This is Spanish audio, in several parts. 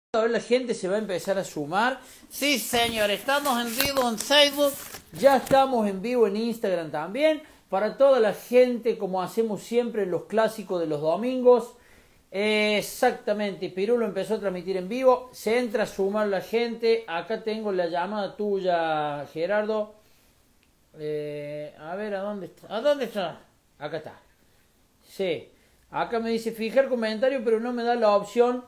A ver, la gente se va a empezar a sumar. Sí, señor, estamos en vivo en Facebook, ya estamos en vivo en Instagram también. Para toda la gente, como hacemos siempre en los clásicos de los domingos. Exactamente, Pirulo empezó a transmitir en vivo. Se entra a sumar la gente. Acá tengo la llamada tuya, Gerardo. A ver, ¿a dónde está? ¿A dónde está? Acá está. Sí, acá me dice fijar comentario, pero no me da la opción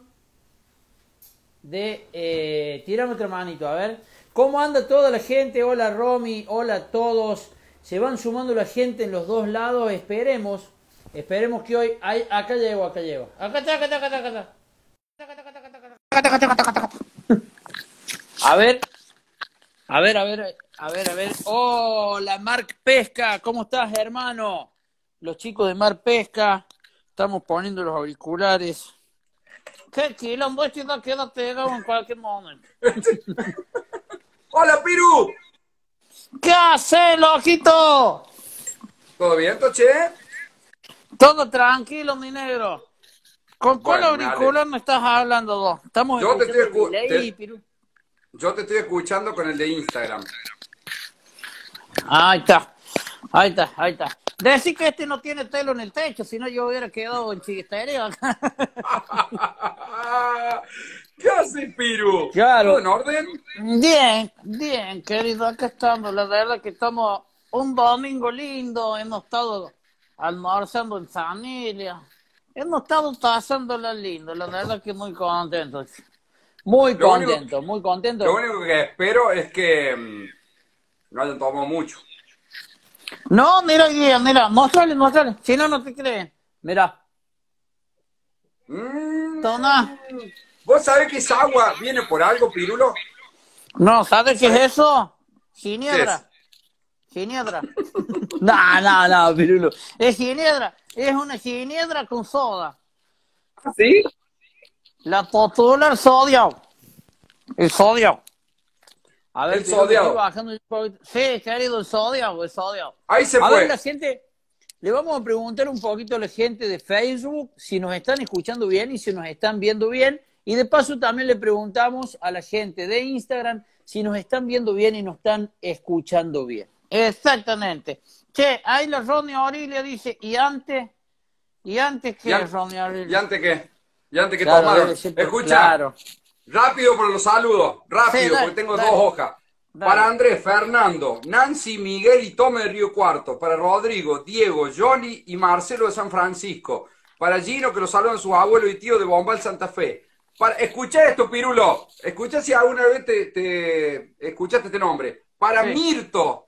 de tirar otra manito. A ver, ¿cómo anda toda la gente? Hola Romy, hola a todos. Se van sumando la gente en los dos lados. Esperemos que hoy acá llego. Acá está. A ver. Hola Marc Pesca, ¿cómo estás, hermano? Los chicos de Mar Pesca, estamos poniendo los auriculares. Qué quilombo, esto va a quedar pegado en cualquier momento. ¡Hola, Piru! ¿Qué haces, loquito? ¿Todo bien, Toche? Todo tranquilo, mi negro. ¿Con cuál Bueno, auricular me estás hablando vos? Estamos Yo te escuchando estoy, el delay, Piru. yo te estoy escuchando con el de Instagram. Ahí está. Decí que este no tiene telo en el techo, si no yo hubiera quedado en chiquistería. ¿Qué haces, Piru? Claro. ¿Todo en orden? Bien, querido, acá estamos. La verdad que estamos un domingo lindo, hemos estado almorzando en familia, hemos estado pasándola lindo, la verdad que muy contento. Muy Lo único, contento. lo único que espero es que no hayan tomado mucho. No, mira, mostrale, si no, no te creen. Mira, toma. ¿Vos sabés que esa agua viene por algo, Pirulo? No, ¿sabes qué es eso? ¿Qué Ginebra. es? Ginebra. No, Pirulo. Es ginebra. Es una ginebra con soda. ¿Sí? La popular sodio. El sodio. A ver, El Pirulo, sodiado. estoy bajando un poquito. Sí, querido, el sodio. Ahí se A fue. ver, la gente, le vamos a preguntar un poquito a la gente de Facebook si nos están escuchando bien y si nos están viendo bien. Y de paso también le preguntamos a la gente de Instagram si nos están viendo bien y nos están escuchando bien. Exactamente. Che, ahí la Ronnie Aurelia dice, ¿y antes qué, Ronnie Aurelia? ¿Y antes que Claro, tomaron? debe ser, Escucha, claro. rápido por los saludos, rápido, Sí, dale, porque tengo dale. dos hojas. Dale. Para Andrés, Fernando, Nancy, Miguel y Tome de Río Cuarto. Para Rodrigo, Diego, Johnny y Marcelo de San Francisco. Para Gino, que lo saludan sus abuelos y tíos de Bombal, Santa Fe. Escucha esto, Pirulo. Escucha si alguna vez te escuchaste este nombre. Para Sí. Mirto.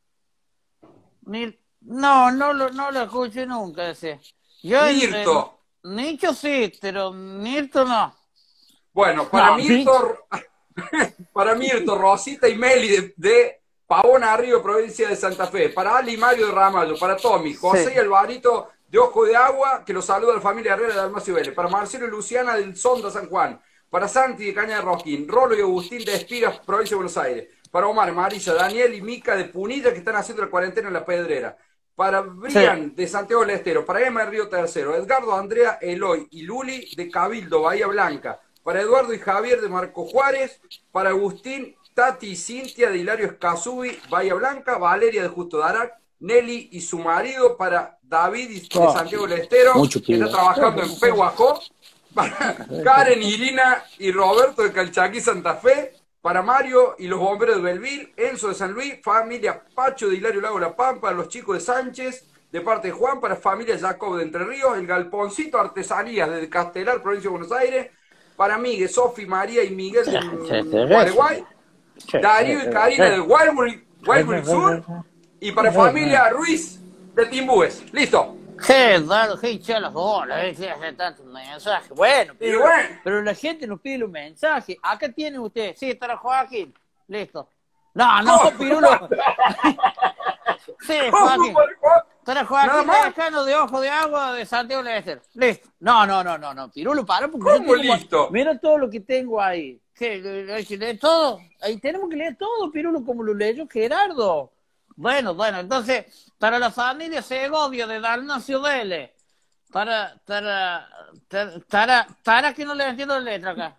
No lo escuché nunca ese. Mirto. Nicho sí, pero Mirto no. Bueno, para No, Mirto, para Mirto, Rosita y Meli de Pavón Arriba, provincia de Santa Fe. Para Ali y Mario de Ramallo. Para Tommy, José Sí. y Alvarito de Ojo de Agua, que los saluda la familia Herrera de Dalmacio Vélez. Para Marcelo y Luciana del Sonda San Juan. Para Santi de Caña de Rosquín. Rolo y Agustín de Espigas, provincia de Buenos Aires. Para Omar, Marisa, Daniel y Mica de Punilla, que están haciendo la cuarentena en La Pedrera. Para Brian de Santiago del Estero. Para Emma de Río Tercero. Edgardo, Andrea, Eloy y Luli de Cabildo, Bahía Blanca. Para Eduardo y Javier de Marco Juárez. Para Agustín, Tati y Cintia de Hilario Escazubi, Bahía Blanca. Valeria de Justo Darac. Nelly y su marido. Para David de Santiago del Estero, que está trabajando en Pehuajó. Para Karen, Irina y Roberto de Calchaquí, Santa Fe. Para Mario y los bomberos de Belville. Enzo de San Luis. Familia Pacho de Hilario Lago La Pampa. Los chicos de Sánchez, de parte de Juan. Para familia Jacob de Entre Ríos. El Galponcito Artesanías de Castelar, provincia de Buenos Aires. Para Miguel, Sofi, María y Miguel de Gualeguay. Darío y Karina de Wildwood Sur. Y para familia Ruiz de Timbúes. Listo. Dale, hincha las bolas, hace tantos mensajes. Bueno, pero la gente nos pide un mensaje. Acá tiene usted. Sí, estará Joaquín. Listo. No, Pirulo. Sí, Joaquín. Estará Joaquín Cano de Ojo de Agua de Santiago del Estero. Listo. No, Pirulo, para porque ¿Cómo listo? Mira todo lo que tengo ahí. ¿Hay que leer todo? Ahí tenemos que leer todo, Pirulo, como lo leyó Gerardo. Bueno, entonces, para la familia Segovia de Dalmacio Vélez, Tara, que no le entiendo la letra acá.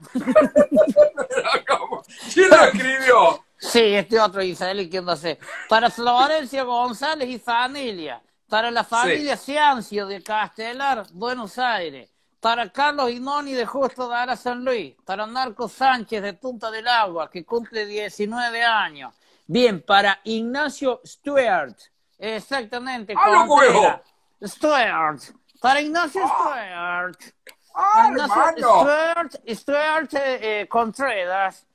¿Quién lo escribió? Sí, este otro israelí que no sé. Para Florencia González y familia. Para la familia Ciancio de Castelar, Buenos Aires. Para Carlos Inoni de Justo de Ara San Luis. Para Narco Sánchez de Punta del Agua, que cumple 19 años. Bien, para Ignacio Stuart. Exactamente. ¡Luego! Stuart. Para Ignacio Stuart. Hermano. Stuart Contreras.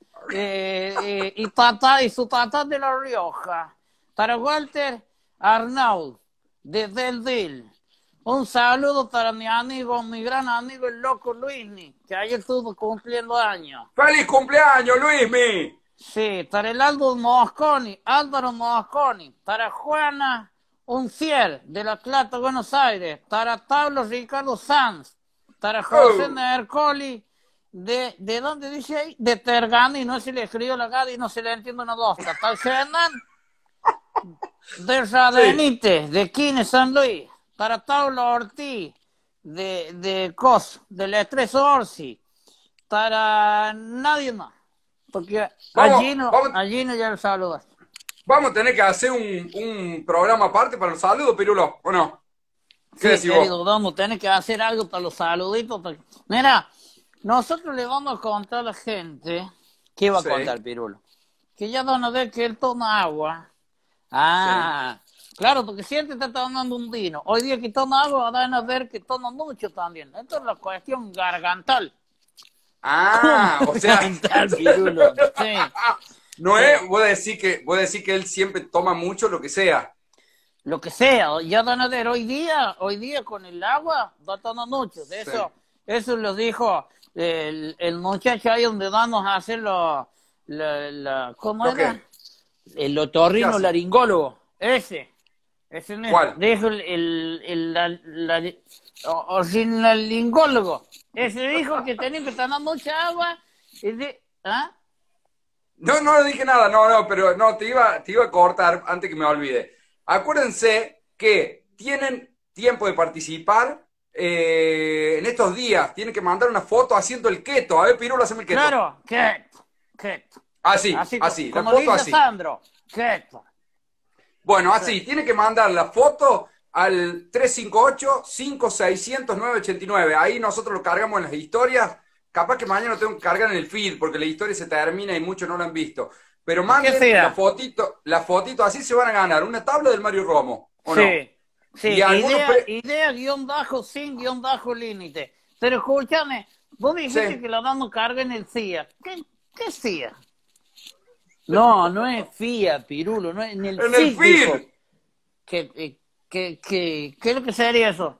Y su tata de La Rioja. Para Walter Arnaud de Del Dil. Un saludo para mi amigo, mi gran amigo el loco Luismi, que ayer estuvo cumpliendo años. ¡Feliz cumpleaños, Luismi! Sí, para el Álvaro Mosconi, para Juana Uncier de La Plata, Buenos Aires, para Pablo Ricardo Sanz, para José Nercoli, ¿de dónde dice ahí? De Tergani, no se le escribió la gada y no se le entiende una dosta. Para Hernán de Radenite, de Quines, San Luis, para Pablo Ortiz, de del Estrés Orsi, para nadie más. Porque allí no ya lo saludas. Vamos a tener que hacer un programa aparte para los saludos, Pirulo, ¿o no? ¿Qué decís vos? Vamos a tener que hacer algo para los saluditos. Mira, nosotros le vamos a contar a la gente. ¿Qué va a contar, Pirulo? Que ya van a ver que él toma agua. Claro, porque siempre está tomando un vino. Hoy día que toma agua van a ver que toma mucho también. Esto es la cuestión gargantal. O sea, Pirulo. Sí. No es, voy a decir que él siempre toma mucho lo que sea. Lo que sea, ya van a ver, hoy día con el agua va a tomar mucho. Eso lo dijo el muchacho ahí donde vamos a hacer ¿cómo era? El otorrino laringólogo. Ese ¿Cuál? Dijo el laringólogo. Ese dijo que tenía que tomar mucha agua. No dije nada, no, pero no, te iba a cortar antes que me olvide. Acuérdense que tienen tiempo de participar en estos días. Tienen que mandar una foto haciendo el keto. A ver, Pirulo, haceme el keto. Claro, keto. Así, como la foto dice así. Sandro, keto. Bueno, así, tiene que mandar la foto al 358-5600-989. Ahí nosotros lo cargamos en las historias. Capaz que mañana lo tengo que cargar en el feed porque la historia se termina y muchos no la han visto. Pero manden la fotito, así se van a ganar una tabla del Mario Romo, ¿o no? Sí, idea _sin_límite. Pero escúchame, vos dijiste que la damos carga en el CIA. ¿Qué CIA? No es FIA, Pirulo, no es en el feed. ¿Qué es lo que sería eso?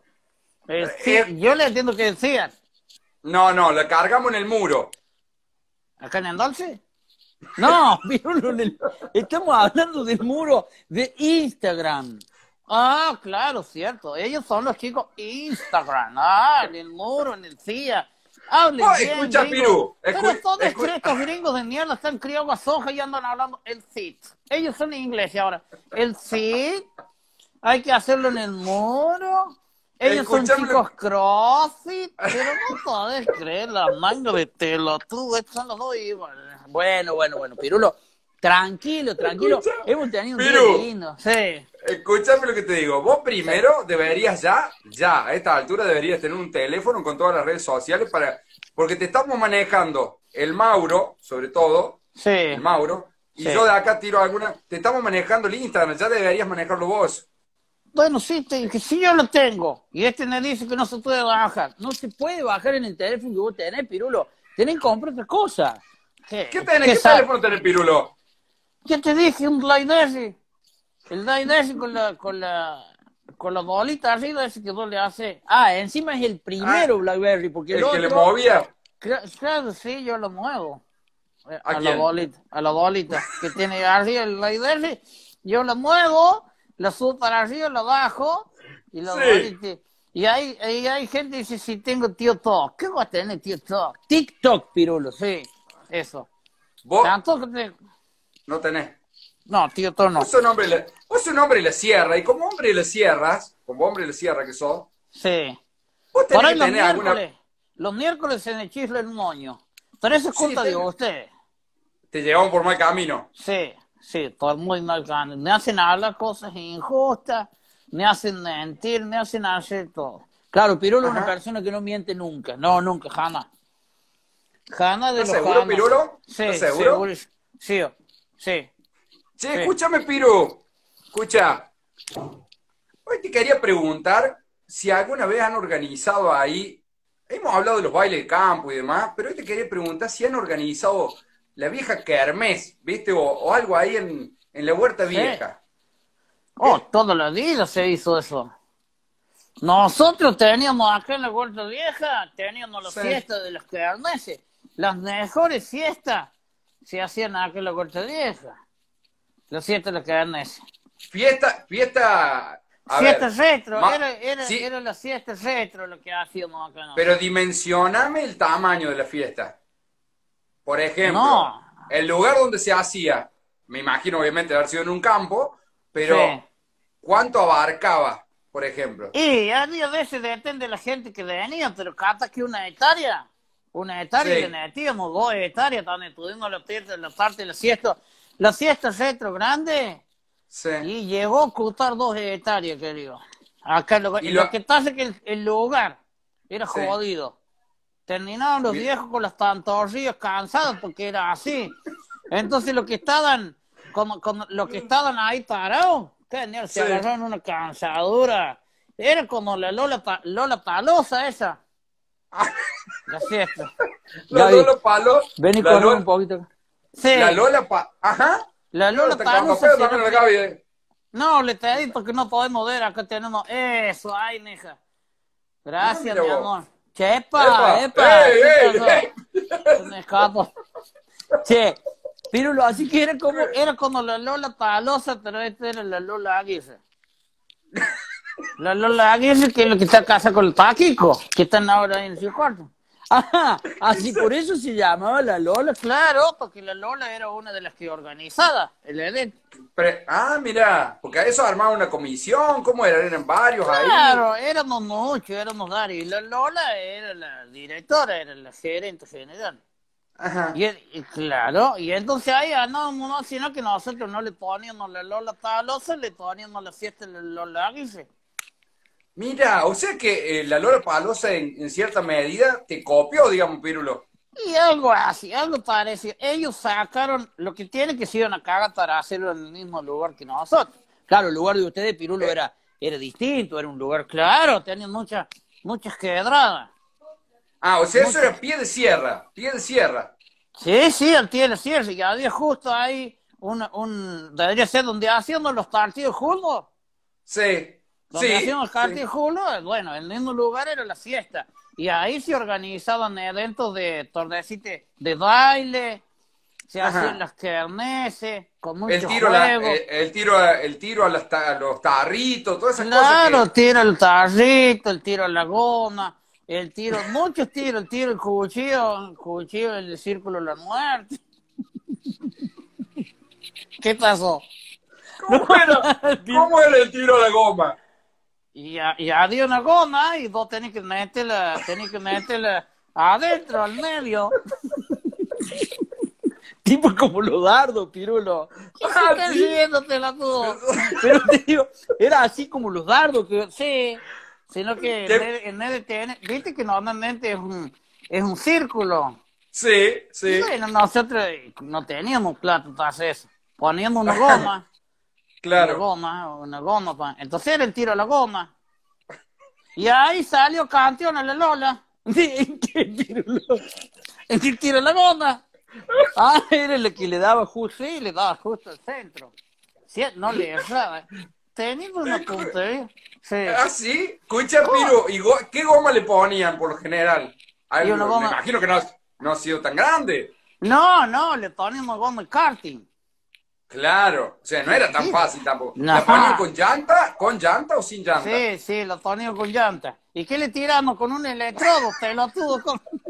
Yo le entiendo que decían. No, la cargamos en el muro. ¿Acá en Endolce? No, Pirulo, estamos hablando del muro de Instagram. Claro, cierto. Ellos son los chicos Instagram. En el muro, en el CIA. Hablen bien, escucha, Piru. Pero todos estos gringos de mierda están criados a soja y andan hablando el CIT. Ellos son ingleses ahora. El CIT, hay que hacerlo en el muro. Ellos son chicos CrossFit, pero no podés creer la manga de pelotudo. Estos son los dos igual. Bueno, Pirulo, tranquilo. Hemos tenido un día lindo. Sí. Escúchame lo que te digo. Vos primero deberías ya, a esta altura deberías tener un teléfono con todas las redes sociales porque te estamos manejando el Mauro, sobre todo. Sí. El Mauro. Y yo de acá tiro alguna. Te estamos manejando el Instagram, ya deberías manejarlo vos. Bueno, sí, yo lo tengo. Y me dice que no se puede bajar. No se puede bajar en el teléfono que vos tenés, Pirulo. Tenés que comprar otra cosa. ¿Qué tenés? ¿Qué teléfono tenés, Pirulo? ¿Qué te dije? Un BlackBerry. El BlackBerry con la bolita arriba ese que vos le haces. Encima es el primero BlackBerry. Porque el otro, que le movía. Claro, sí, yo lo muevo. ¿A la bolita que tiene arriba el BlackBerry. Yo lo muevo. La subo para arriba, la bajo y la y hay gente que dice, si tengo TikTok. ¿Qué vas a tener TikTok? TikTok, Pirulo, sí, eso. ¿Vos? ¿Tanto No tenés. No, TikTok no. Vos sos un hombre de la sierra, y como hombre de la sierra que sos, sí. Vos Por tenés ahí que tener alguna... los miércoles se me chisla el moño. Pero eso es Sí, culpa de ustedes. te llevamos por mal camino. Sí, sí, por muy mal camino. Me hacen hablar cosas injustas, me hacen mentir, me hacen hacer todo. Claro, Pirulo es una Ajá. persona que no miente nunca. No, nunca, jamás. Jamás de ¿Estás los seguro, jamás. Pirulo? ¿Estás Sí, seguro? seguro. Sí, sí, Che, sí. escúchame, Piru. Escucha. Hoy te quería preguntar si alguna vez han organizado ahí, hemos hablado de los bailes de campo y demás, pero hoy te quería preguntar si han organizado la vieja kermés, ¿viste? O algo ahí en la huerta Sí. vieja. Oh, toda la vida se hizo eso. Nosotros teníamos acá en la Huerta Vieja, teníamos las Sí. fiestas de los kermeses. Las mejores fiestas se hacían acá en la Huerta Vieja. Las fiestas de los kermeses. Fiesta, a Fiesta ver, retro, sí, era la fiesta retro lo que hacíamos acá pero nosotros. dimensioname el tamaño de la fiesta. Por ejemplo, No, el lugar donde se hacía, me imagino obviamente haber sido en un campo, pero sí. ¿cuánto abarcaba, por ejemplo? Y había veces depende de la gente que venía, pero capaz que una hectárea Sí, le metíamos 2 hectáreas, también tuvimos la parte de la fiesta retro grande. sí. Y llegó a ocultar 2 hectáreas, querido. Acá Y lo que pasa es que el lugar era sí. jodido. Terminaban los Mi- viejos con las pantorrillas cansados porque era así. Entonces los que estaban, como los que estaban ahí parados, se Sí. agarraron una cansadura. Era como la Lola Palosa esa, la fiesta. La Gaby, Lola Palo, ven y la corre un Lola, poquito. Sí, la Lola Ajá. la Lola Lola está cagando Palosa pedo se también la Gaby. No, le te digo porque no podemos ver, acá tenemos eso, ay, mija. Gracias, Mira mi vos. amor. Chepa, ¡Ey, ey, ¿qué pasó? ey! Se me escapó. Che, Pirulo, así que era como la Lola Palosa, pero esta era la Lola Aguirre. La Lola Aguirre, que es lo que está casa con el Paquico, que están ahora en su cuarto. Ajá, así por eso se llamaba la Lola, claro, porque la Lola era una de las que organizaba el evento. Mira, porque a eso armaba una comisión, ¿cómo era? Eran varios ahí. Claro, éramos muchos, éramos varios. Y la Lola era la directora, era la gerente general. Ajá. Y claro, y entonces ahí no, sino que nosotros no le poníamos la Lola Palosa, le poníamos la fiesta de la Lola Aguirre. Mira, o sea que la Lola Palosa en cierta medida te copió, digamos, Pirulo. Y algo así, algo parecido. Ellos sacaron lo que tienen que se iban a cagar para hacerlo en el mismo lugar que nosotros. Claro, el lugar de ustedes, Pirulo, era distinto, era un lugar claro, tenían muchas quebradas. O sea, eso era pie de sierra, pie de sierra. Sí, al tío de la sierra, y había justo ahí debería ser donde hacíamos los partidos juntos. Sí, Donde sí, hacíamos sí. partidos juntos, bueno, el mismo lugar era la fiesta. Y ahí se organizaban eventos de tornecitos de baile, se Ajá. hacían las kermeses, con El muchos tiro, juegos. el tiro a los tarritos, todas esas Claro, cosas tiro al tarrito, el tiro a la goma, muchos tiros, el tiro, el cuchillo, el círculo de la muerte. ¿Qué pasó? ¿Cómo era el tiro a la goma? Y había una goma y vos tenés que meterla adentro, al medio. Tipo como los dardos, Pirulo. ¿Qué estás ¿Sí? riéndotela tú? Pero te digo, era así como los dardos, que sí, sino que en vez de tener, viste que normalmente es un círculo. Sí, sí. Y bueno, nosotros no teníamos plata para hacer eso. Poníamos una goma. Claro. Una goma. Entonces era el tiro a la goma. Y ahí salió campeón a la Lola. ¿En qué Pirulo? En el tiro a la goma. Era el que le daba justo al centro. Sí, no le erraba. Teníamos una puntería. Sí. ¿Sí? Escucha, Piru, ¿qué goma le ponían por lo general? Y una Me goma. imagino que no ha sido tan grande. No, le poníamos goma de karting. Claro, o sea, no era tan fácil tampoco. No. ¿La ponían con llanta? ¿Con llanta o sin llanta? Sí, lo poníamos con llanta. ¿Y qué le tiramos? Con un electrodo, pelotudo.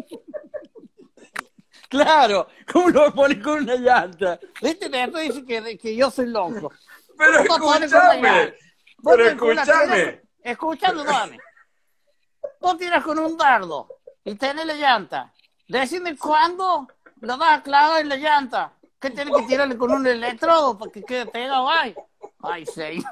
Claro, ¿cómo lo pones con una llanta? ¿Viste? Después dice que yo soy loco. Pero ¿Cómo pones con una escúchame. llanta? Pero escúchame. Escúchame, dame. vos tiras con un dardo y tenés la llanta. Decime cuándo lo vas a clavar en la llanta. ¿Qué tenés que tirarle con un electrodo para que quede pegado ahí? Ay, señor.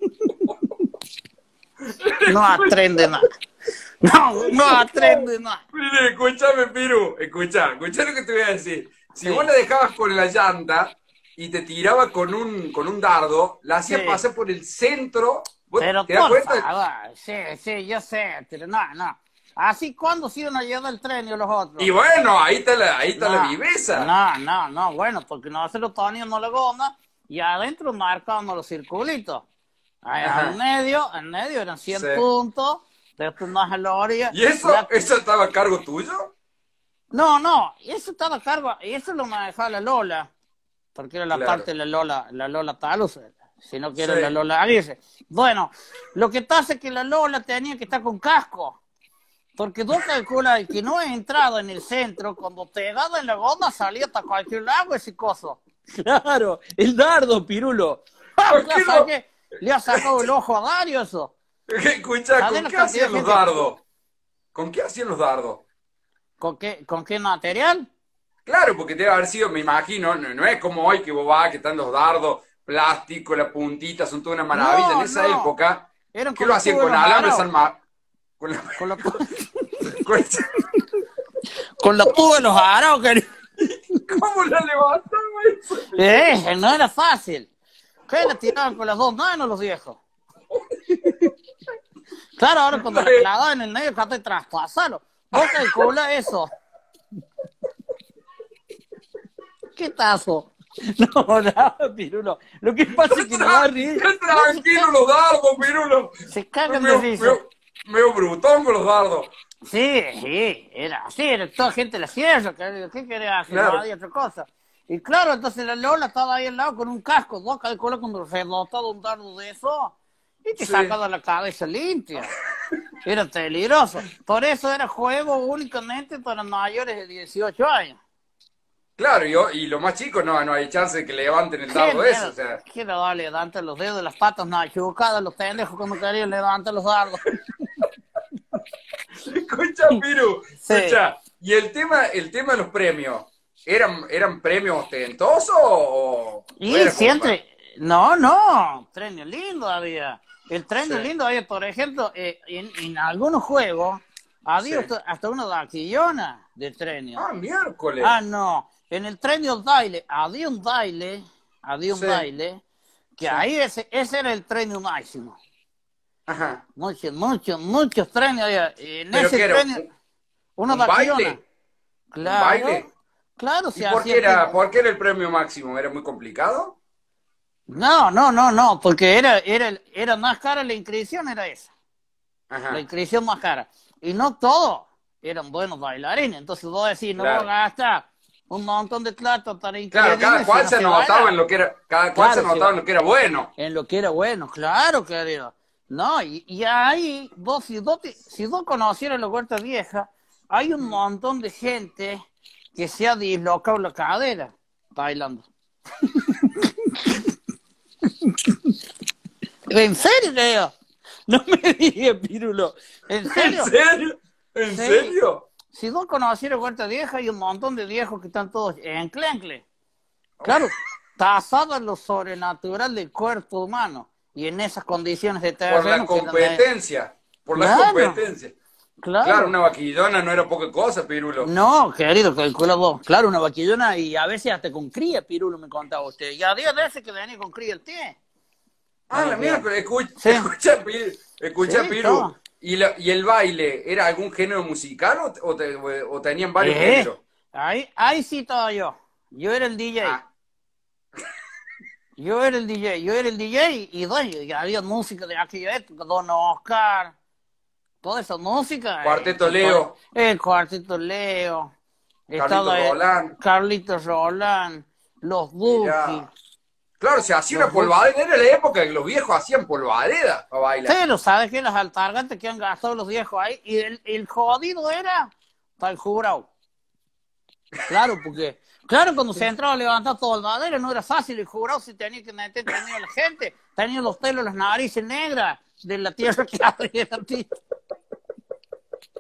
No aprende nada. No aprende nada. Mire, escúchame, Piru. Escucha lo que te voy a decir. Si vos la dejabas con la llanta y te tiraba con un dardo, la hacías pasar por el centro. Pero ¿Te das por cuenta? favor, sí, yo sé, pero no. Así cuando se iban a llevar el tren y los otros. Y bueno, ahí está la viveza. No, bueno, porque no se lo ponían la goma y adentro marcaban los circulitos. En medio eran 100 puntos, después más a la orilla. ¿Y eso estaba a cargo tuyo? No, eso estaba a cargo, y eso lo manejaba la Lola, porque era la parte de la Lola Talus, si no quiere la Lola Aguirre. Bueno, lo que pasa es que la Lola tenía que estar con casco. Porque vos calculas que no he entrado en el centro, cuando te pegaba en la goma salía hasta cualquier lado ese coso. Claro, el dardo, Pirulo. ¿Le ha sacado el ojo a Dario eso? Escucha, ¿con qué hacían los dardos? ¿Con qué hacían los dardos? ¿Con qué material? Claro, porque debe haber sido, me imagino, no es como hoy que vos vas, que están los dardos, plástico, la puntita, son toda una maravilla. En esa época, ¿qué lo hacían con alambres armados? Con la púa de los araos, querido. ¿Cómo la levantaba? No era fácil. ¿Qué la tiraban con las dos manos los viejos? Claro, ahora cuando la clavaban en el medio, acá te traspasalo. Vos calcula eso. ¿Qué tazo? No, nada, Pirulo. Lo que pasa es que no va a reír. Tranquilo los dardos, Pirulo. Se cagan de risa. Medio brutón con los dardos. Sí, era así, toda gente la hacía, ¿qué quería hacer? Claro. No había otra cosa. Y claro, entonces la Lola estaba ahí al lado con un casco, vos calculas cuando rebotaba un dardo de eso, y te sacaba la cabeza limpia. Era peligroso. Por eso era juego únicamente para mayores de 18 años. Claro, y lo más chico no hay chance de que levanten el dardo ese. O sea. ¿Qué le va a levantar los dedos de las patas? No, equivocadas los pendejos cuando querían levantar los dardos. Escucha, Piru, escucha. Y el tema de los premios, ¿eran premios ostentosos o y siempre, no, premios lindos había. El premio lindo había, por ejemplo, en algunos juegos había hasta una vaquillona de premio. Ah, miércoles. No, en el premio baile, había un baile que ahí ese era el premio máximo. Ajá. Muchos premios había. En ¿Pero ese qué era? premio, una ¿Un vaquillona. baile? Claro. ¿Un baile? Claro, ¿Y por qué era el premio máximo? ¿Era muy complicado? No, porque era más cara la inscripción, era esa. Ajá. La inscripción más cara. Y no todos eran buenos bailarines. Entonces vos decís, no Claro. voy a gastar un montón de plata para inscribir. Claro, cada cual se anotaba en lo que era, en lo que era bueno. En lo que era bueno, claro, querido. No, y ahí, si vos conocieras la Huerta Vieja, hay un montón de gente que se ha dislocado la cadera bailando. ¿En serio, creo? No me digas, Pirulo. ¿En serio? ¿En serio? ¿En serio? Si vos conocieras Huerta Vieja, hay un montón de viejos que están todos en clencle. Claro, tasado en lo sobrenatural del cuerpo humano. Y en esas condiciones de terreno. Por la competencia. Por la competencia. Claro, una vaquillona no era poca cosa, Pirulo. No, querido, calcula vos. Claro, una vaquillona y a veces hasta con cría, Pirulo, me contaba usted. Y a días de ese que venía con cría el té. La mierda, escucha, Piru. ¿Y el baile era algún género musical o tenían varios géneros? Ahí sí estaba yo. Yo era el DJ. Yo era el DJ y había música de aquella época, Don Oscar, toda esa música. Cuarteto Leo. El Cuarteto Leo. Carlitos Roland, los Buki. Claro, se hacía una polvadera, era la época que los viejos hacían polvadera para bailar. Pero sabes que las altargantes que han gastado los viejos ahí, y el jodido era para el jurado. Claro, porque cuando se entraba a levantar todo el madera no era fácil, el jurado se tenía que meter a la gente, tenía los pelos, las narices negras de la tierra que había.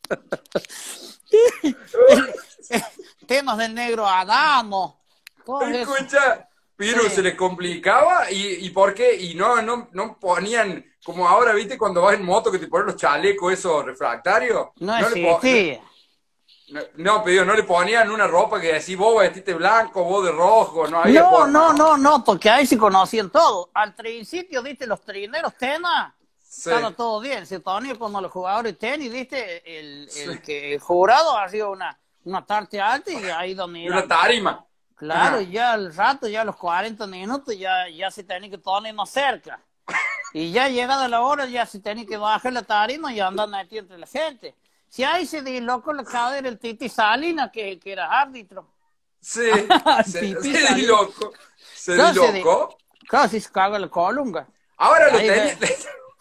Temas del negro Adamo. Todo eso. Escucha, Piru, Sí. se les complicaba y ¿por qué? Y no ponían, como ahora, ¿viste? Cuando vas en moto que te ponen los chalecos esos refractarios. No No le po- existía. no, pero digo, no le ponían una ropa que decís, vos vestiste blanco, vos de rojo, no había forma, ¿no? No, porque ahí se conocían todos. Al principio, viste, los trineros tenas, Sí, estaba todo bien. Se ponía como los jugadores de tenis, viste, sí. el jurado hacía una tarde alta y ahí donde Y una era. tarima. Claro, Ajá. ya al rato, ya a los 40 minutos, ya se tenía que poner más cerca. Y ya llegada la hora, ya se tenía que bajar la tarima y andar metido entre la gente. Si ahí se dislocó la cadera el Titi Salinas, que era árbitro. Sí, Titi se Salinas. dilocó. Se Claro, dilocó. claro, si se caga la colunga. Ahora lo Ahí tenía. ve.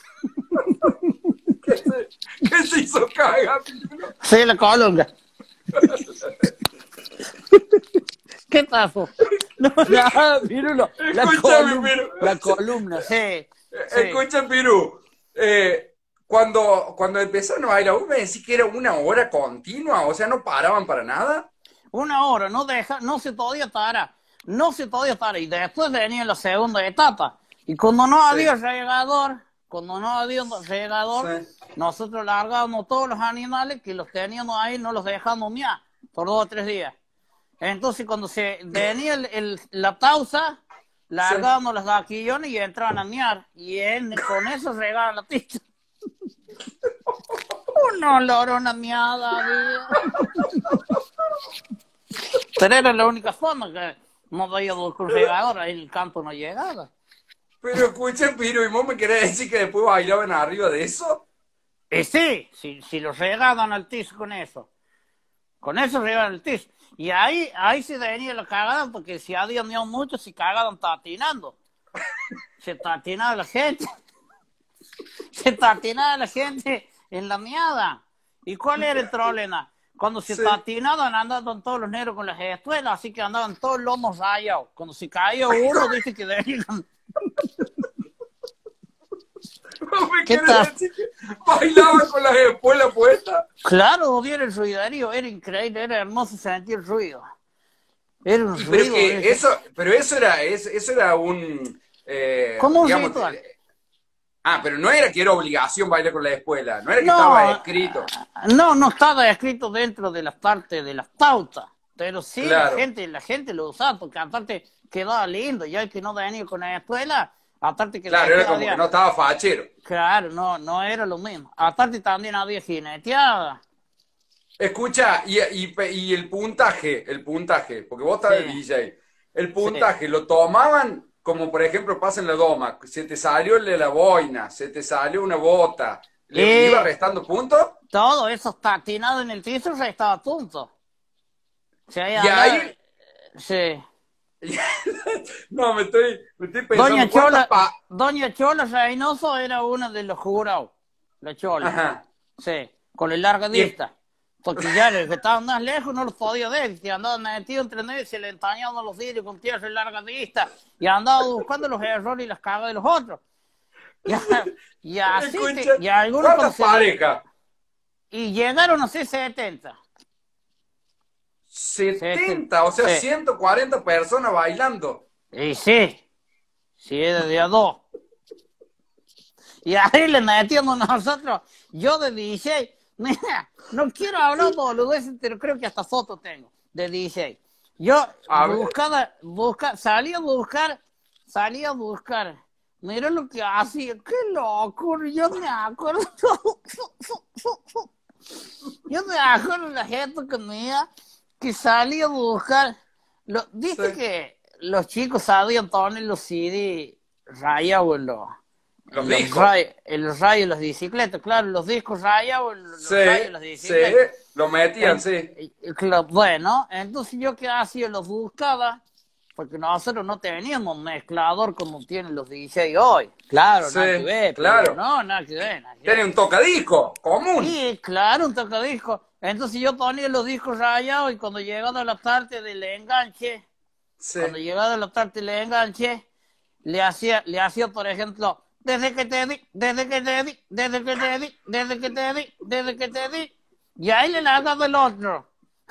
¿Qué se hizo caga? Sí, la colunga. ¿Qué pasó? No, nada, Pirulo. Escúchame, Piru. La columna, sí. Sí. Escucha, Piru. Cuando empezaron a bailar, vos me decís que era una hora continua, o sea, no paraban para nada. Una hora, no se podía parar. No se podía parar. Y después venía la segunda etapa. Y cuando no había regador, Sí. nosotros largábamos todos los animales que los teníamos ahí, no los dejábamos miar por 2 o 3 días. Entonces, cuando se venía la pausa, largábamos las vaquillones y entraban a miar. Y con eso regaban la pista. Un olor a una miada, había. Pero era la única forma que no veía con regador, ahí el campo no llegaba. Pero escucha, Piru, ¿y vos me querés decir que después bailaban arriba de eso? Y sí, si los regaban al tizo con eso regaban al tizo. Y ahí se venía la cagada, porque si había mucho, se cagaban patinando. Se patinaba la gente. Se patinaba la gente en la miada. ¿Y cuál era el problema? Cuando se Sí. patinaban, andaban todos los negros con las espuelas, así que andaban todos lomos rayados. Cuando se caía uno, dice que venían. ¿Vos me ¿Qué querés tal? decir que bailaban con las espuelas puestas? Claro, viera el ruidario, era increíble, era hermoso sentir el ruido. Era un Pero ruido. que eso era un ¿Cómo un digamos, ritual? pero no era que era obligación bailar con la escuela, no era que No, estaba escrito. no estaba escrito dentro de las partes de las pautas, pero sí Claro. la gente lo usaba, porque aparte quedaba lindo, ya que no venía con la escuela, aparte que Claro, después era como había- que no estaba fachero. Claro, no era lo mismo. Aparte también había jineteada. Escucha, y el puntaje, porque vos estás de Sí. DJ, el puntaje, ¿lo tomaban como por ejemplo pasa en la doma? Se te salió el de la boina, se te salió una bota, ¿le iba restando puntos? Todo eso patinado en el piso ya estaba a punto. Se había Y andado- ahí, Sí. no, me estoy pensando, Doña Chola Reynoso era una de los jurados. La Chola. Ajá. Sí, con el largadista. Porque ya los que estaban más lejos no los podía ver. Si andaban metidos entre medio, se le entañaban los vidrios con tierra el largadista. Y andaban buscando los errores y las cagas de los otros. Y así, Escucha, y algunos ¿cuántas conseguían- parejas? Y llegaron a ser 70. 70, o sea, Sí. 140 personas bailando. Y sí, era de a 2. Y ahí le metíamos nosotros, yo de 16, mira, no quiero hablar boludeces, pero creo que hasta foto tengo, de 16. Yo A ver. salía a buscar, mira lo que hacía, qué loco, yo me acuerdo, la gente que mía, que salía a buscar, dice Sí. que los chicos sabían poner los CD rayados Los discos. en los rayos de las bicicletas, claro, los discos rayados en los Sí, rayos de las sí, bicicletas. lo metían, sí. Bueno, entonces yo qué hacía, los buscaba, porque nosotros no teníamos mezclador como tienen los DJ hoy. Claro, Sí, nada que ver, claro. pero no, nada que ver. Tiene un tocadisco común. Sí, claro, un tocadisco. Entonces yo ponía los discos rayados y cuando llegaba la parte del enganche, Sí. le hacía, por ejemplo, desde que te di, Y ahí le larga del otro.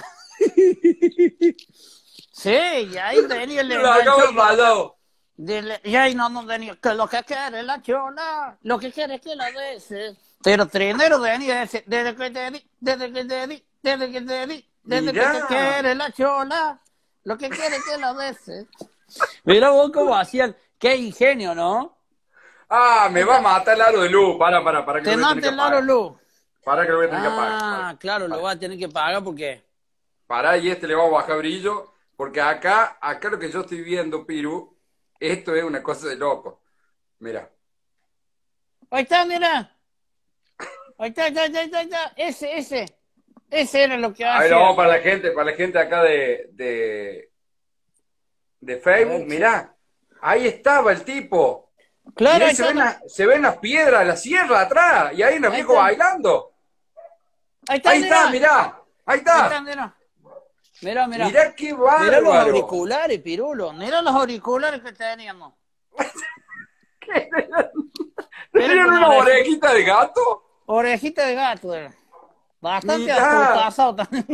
Sí, y ahí Daniel le Lo acabo enganchó. el rayado. Y ahí no tenía que lo que quiere la chola, lo que quiere es que la des. Pero trenero Daniel, desde que te di, desde que te di, desde que te di, desde que te Mirá. quiere la chola, lo que quiere es que la des. Mira vos cómo hacían, qué ingenio, ¿no? Ah, me va a matar el aro de luz. Para que Te lo voy a tener mate que el aro apagar. luz. Para que lo voy a tener que apagar. Ah, claro, lo Para. va a tener que pagar porque... Para, y le vamos a bajar brillo. Porque acá lo que yo estoy viendo, Piru, esto es una cosa de loco. Mira. Ahí está, mira. Ahí está, ahí está. Ese era lo que A ver, hacía. vamos para la gente acá de Facebook. Mirá, ahí estaba el tipo. Claro, Mirá, ahí y está. se ven las piedras, la sierra atrás. Y hay unos Ahí viejos está. bailando. Ahí está, Ahí está, mira. mirá. Ahí Ahí está, está. mira. Mira. Mirá qué Mira los bárbaro. auriculares, Pirulo. Mira los auriculares que teníamos. ¿Tenían una orejita de gato? Orejita de gato, bastante Mirá. asustado también.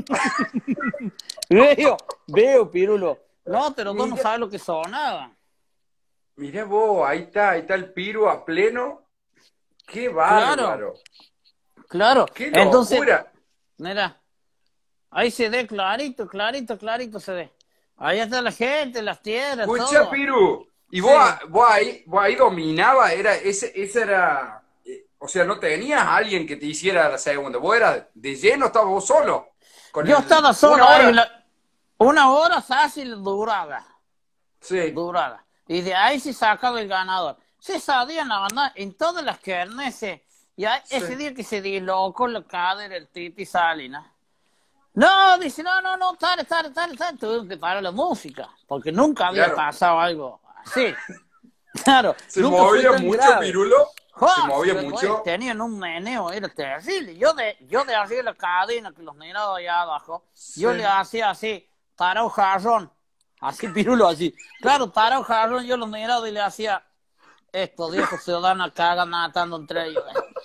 Veo, Pirulo. No, pero tú no sabes lo que sonaba. Mirá vos, ahí está el Piru a pleno. Qué bárbaro. Claro. Qué Entonces, locura. mira, ahí se ve clarito se ve. Ahí está la gente, las tierras, Escucha, todo. Piru. Y Sí. vos ahí dominabas, ese era, o sea, no tenías a alguien que te hiciera la segunda. Vos eras de lleno, estabas vos solo. Yo estaba solo una hora. ahí, una hora fácil duraba. Sí, Y de ahí se sacaba el ganador. Se sabía nada más en todas las kermeses. Ya ese día que se dislocó la cadera el Titi Salinas. No, dice, no, tarde. Tuve que parar la música. Porque nunca había Claro. pasado algo así. Claro. se nunca fue movía tan mucho, grave. Pirulo. Se ¡Ah! movía Pero, mucho. güey, tenían un meneo, era terrible. Yo de arriba de la cadena que los miraba allá abajo, yo Sí. le hacía así, tarao jarrón, así Pirulo, así. Claro, tarao jarrón, yo los miraba y le hacía, estos viejos ciudadanos cagan matando entre ellos.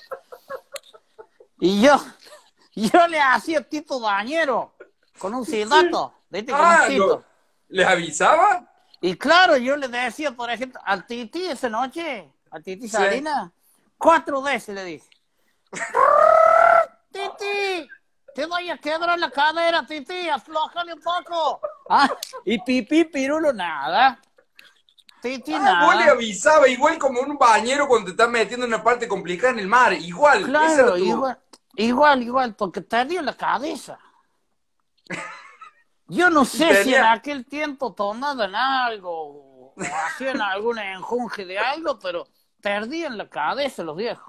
Y yo le hacía Tito Dañero, con un silbato, ¿viste? Con un Tito. ¿Les avisaba? Y claro, yo le decía, por ejemplo, al Titi esa noche, al Titi Sí. Salinas, 4 veces le dije. Titi, te voy a quebrar la cadera, Titi, aflójale un poco. Ah, y pipí, Pirulo, nada. Titi, Vos le nada. avisaba igual como un bañero cuando te estás metiendo en una parte complicada en el mar. Igual. ese era Claro, tu- igual, porque te dio la cabeza. Yo no sé si en aquel tiempo tomaban algo o hacían algún enjunje de algo, pero perdían la cabeza los viejos.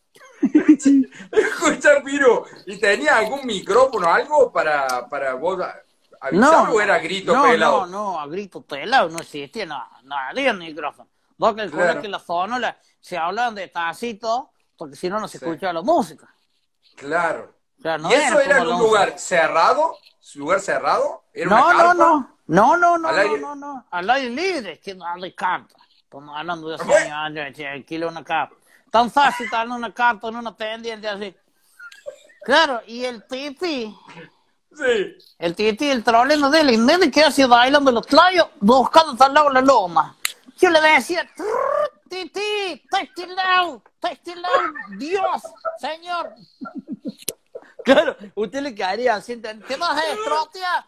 Escucha, Piro, ¿y tenía algún micrófono o algo para vos avisar o era grito pelado? No, a grito pelado no existía, no había micrófono. Vos calculás Claro. que las fonolas se hablaban de tacito, porque si no, no se Sí. escuchaba la música. Claro. O sea, no ¿Y eso era en como un la lugar música. cerrado? ¿Lugar cerrado? ¿Era una carpa? No, ¿Al aire? no. Al aire libre, que no hay carta. Estamos hablando de hace Bueno. años, se alquila una carta. Tan fácil estar en una carta, en una pendiente así. Claro, y el Titi, Sí. el troleno de él, en vez de quedarse bailando los playos, buscando al lado de la loma. Yo le decía, Titi, está este lado, Dios, Señor. Claro, usted le caería así, ¿te vas a estrotear?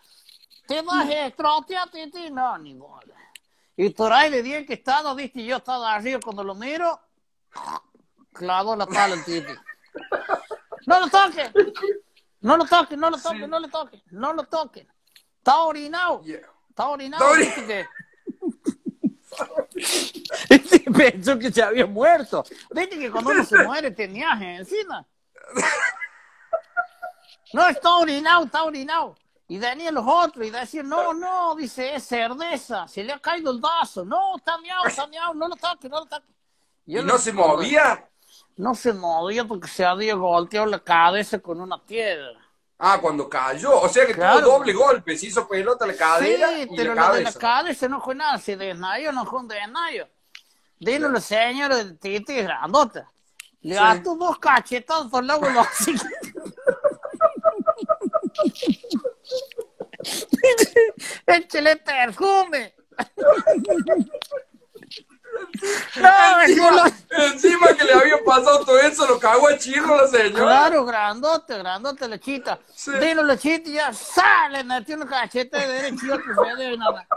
Titi? No, ni bola. Y por ahí le di el que estaba, viste, yo estaba arriba cuando lo miro, clavó la pala el Titi. No lo toques. No lo toques. Está orinado. Yeah. Está orinado. Está ori- Viste que... Este pensó que se había muerto. Viste que cuando uno se muere te miaje encima. No, está orinado. Y Daniel los otros, y decían, no, dice, es cerveza, se le ha caído el vaso. No, está miau, no lo toques. ¿Y no se movía? No se movía porque se había golpeado la cabeza con una piedra. Ah, cuando cayó. O sea que Claro. tuvo doble golpe. Se hizo pelota la cadera Sí, y pero la lo de la cabeza. cabeza no fue nada, se desmayó, no fue un desmayo. Vino la señora del Titi grandota. Le Sí. gastó 2 cachetadas por el agua de los hocico. Échale perfume. No, Encima que le había pasado todo eso, lo cagó a chirro la señora. claro, grandote, lechita. Sí. Dino lechita y ya sale, metió un cachete de derechito que se debe nada.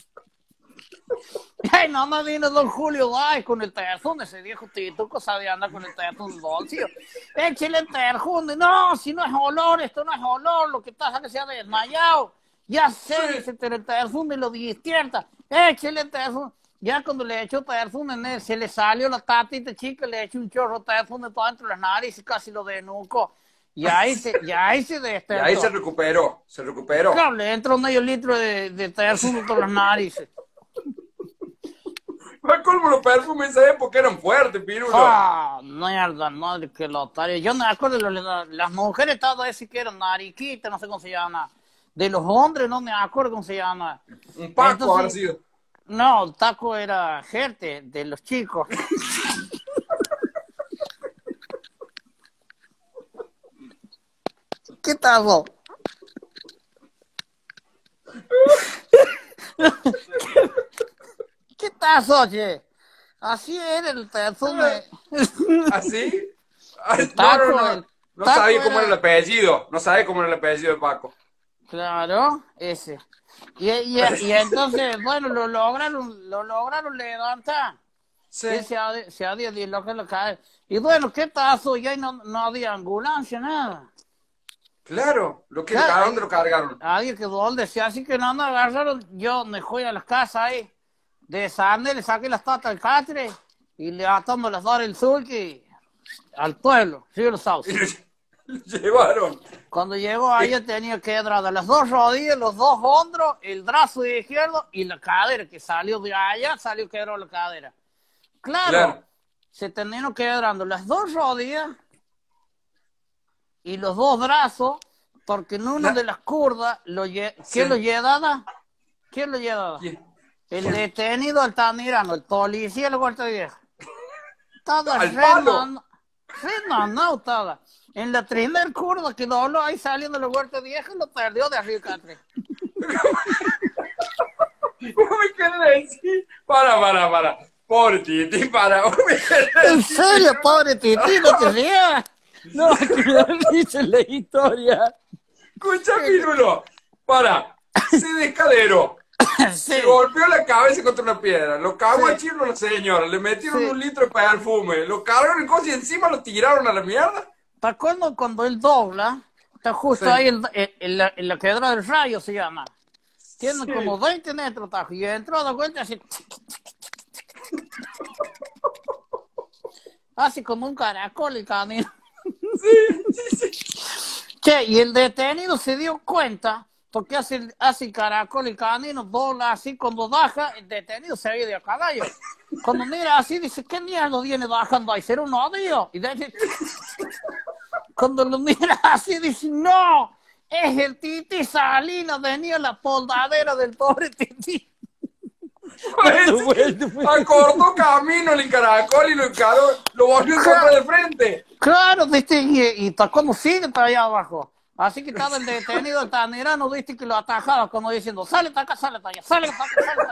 Ay, no me vino don Julio Ay con el teléfono, ese viejo tituco sabe andar con el teléfono en el bolsillo. Échale el teléfono. No, si no es olor, esto no es olor, lo que pasa es que se ha desmayado. Ya sé, Sí. dice el teléfono y lo despierta. Échale el teléfono. Ya cuando le echó perfume, se le salió la tatita chica, le echó un chorro de perfume todo entre las narices y casi lo denucó. Y ahí se Y ahí se despertó. recuperó, se recuperó. Claro, le entró medio litro de perfume por las narices. Más colmo los perfumes en esa época eran fuertes, pirulo. Ah, mierda, madre, que lotario. Yo no me acuerdo de las mujeres, todo eso que eran nariquitas, no sé cómo se llama. De los hombres, no me acuerdo cómo se llama. Un Paco Entonces, habrá sido. no, el taco era gente de los chicos. ¿Qué tazo? ¿Qué tazo, che? Así era el perfume. ¿Así? Ay, El taco, no. el No taco sabía cómo era- era el apellido. No sabía cómo era el apellido de Paco. Claro, ese. Y entonces, bueno, lo lograron levantar. Sí. Él se había dislocado la cabeza. Y bueno, ¿qué pasó? Ya no había ambulancia, nada. Claro. Claro, ¿A dónde lo cargaron? Alguien quedó decía, así que no me agarraron. Yo me fui a las casas ahí, de Sande, le saqué las patas al catre y le atamos las dos del sulky al pueblo, Río Los Sauces. Y lo llevaron. Cuando llegó ahí yo tenía quebrada las dos rodillas, los dos hombros, el brazo izquierdo y la cadera, que salió de allá, salió quebró la cadera. Claro, se terminó quebrando las dos rodillas y los dos brazos, porque en una de las curvas, ¿quién lo llevaba? ¿Quién lo llevaba? ¿Quién? El detenido Altamirano, el policía de la Huerta Vieja. Estaba ¡Al palo! renanado, estaba. En la primer curva que dobló ahí saliendo de la Huerta Vieja, lo perdió de arriba Catre. ¿Cómo me querés decir? Para. Pobre Titi, para. ¿En serio, pobre Titi, no te rías? No, que no dice la historia. Escucha, Pirulo. Se descaderó. Sí. Se golpeó la cabeza contra una piedra. Lo cagó Sí. a chirlo a la señora. Le metieron Sí. 1 litro de perfume. Lo cargaron en cosas y encima lo tiraron a la mierda. ¿Te acuerdas cuando él dobla? Está justo Sí. ahí en la quebrada del rayo, se llama. Tiene Sí. como 20 metros, tajo, y entró de vuelta así. Así como un caracol el camino. Sí. Che, y el detenido se dio cuenta, porque hace caracol el camino, dobla así, cuando baja, el detenido se ha ido a caballo. Cuando mira así, dice, ¿qué mierda viene bajando ahí? ¿Será un odio? Y de ahí, cuando lo mira así, dice, no, es el Titi Salinas, venía la poldadera del pobre Titi. Acortó camino el caracol y lo encaró, lo volvió a encontrar de frente. Claro, viste, y está como sigue está allá abajo. Así que estaba el detenido, el Tamirano, viste, que lo atajaba, como diciendo, sale para acá, sale para allá, sale para acá, sale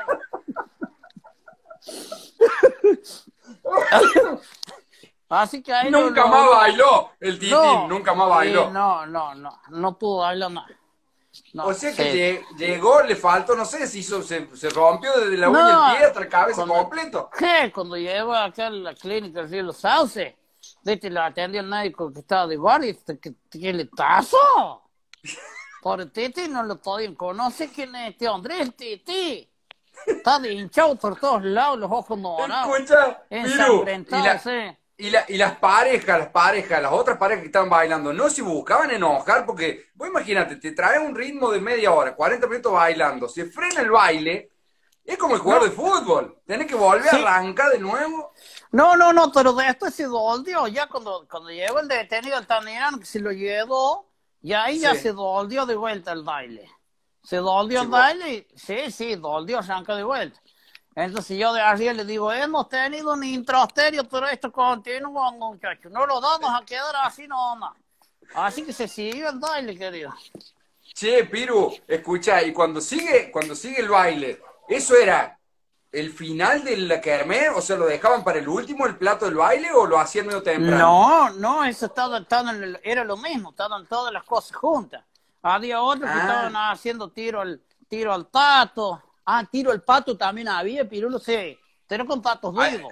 para allá. Así que ahí Nunca más bailó el Titi, No, nunca más bailó. no pudo bailar nada. No, O sea que sí. llegó, le faltó, no sé, se rompió desde la uña No, al pie hasta la cabeza cuando- completo. ¿Qué? Cuando llegó acá a la clínica del Río Los Sauces, viste, lo atendió el médico que estaba de guardia y dice, ¿qué le pasó? Por Titi no lo podían conocer quién es este hombre, el Titi. Está de hinchado por todos lados, los ojos morados, Escucha, Piru, ensangrentados, sí. y las parejas, las otras parejas que estaban bailando, no se buscaban enojar porque, vos imagínate, te traes un ritmo de media hora, 40 minutos bailando, se frena el baile, es como el jugador de fútbol, tenés que volver Sí. a arrancar de nuevo. No, pero de esto se dolió, ya cuando llegó el detenido el Tamirano, que se lo llevó, y ahí ya Sí. se dolió de vuelta el baile. Se dolió el Sí, baile, sí, dolió, arranca de vuelta. Entonces yo de arriba le digo, hemos tenido un introsterio, pero esto continúa, muchachos. No lo vamos a quedar así nomás. Así que se siguió el baile, querido. Che, Piru, escucha, y cuando sigue el baile, ¿eso era el final de la kermés? O sea, ¿lo dejaban para el último, el plato del baile, o lo hacían medio temprano? No, no, eso era lo mismo, estaban todas las cosas juntas. Había otros que estaban Ah, haciendo tiro al tato. Ah, tiro al pato también había, pero no sé, pero con patos ay, vivos.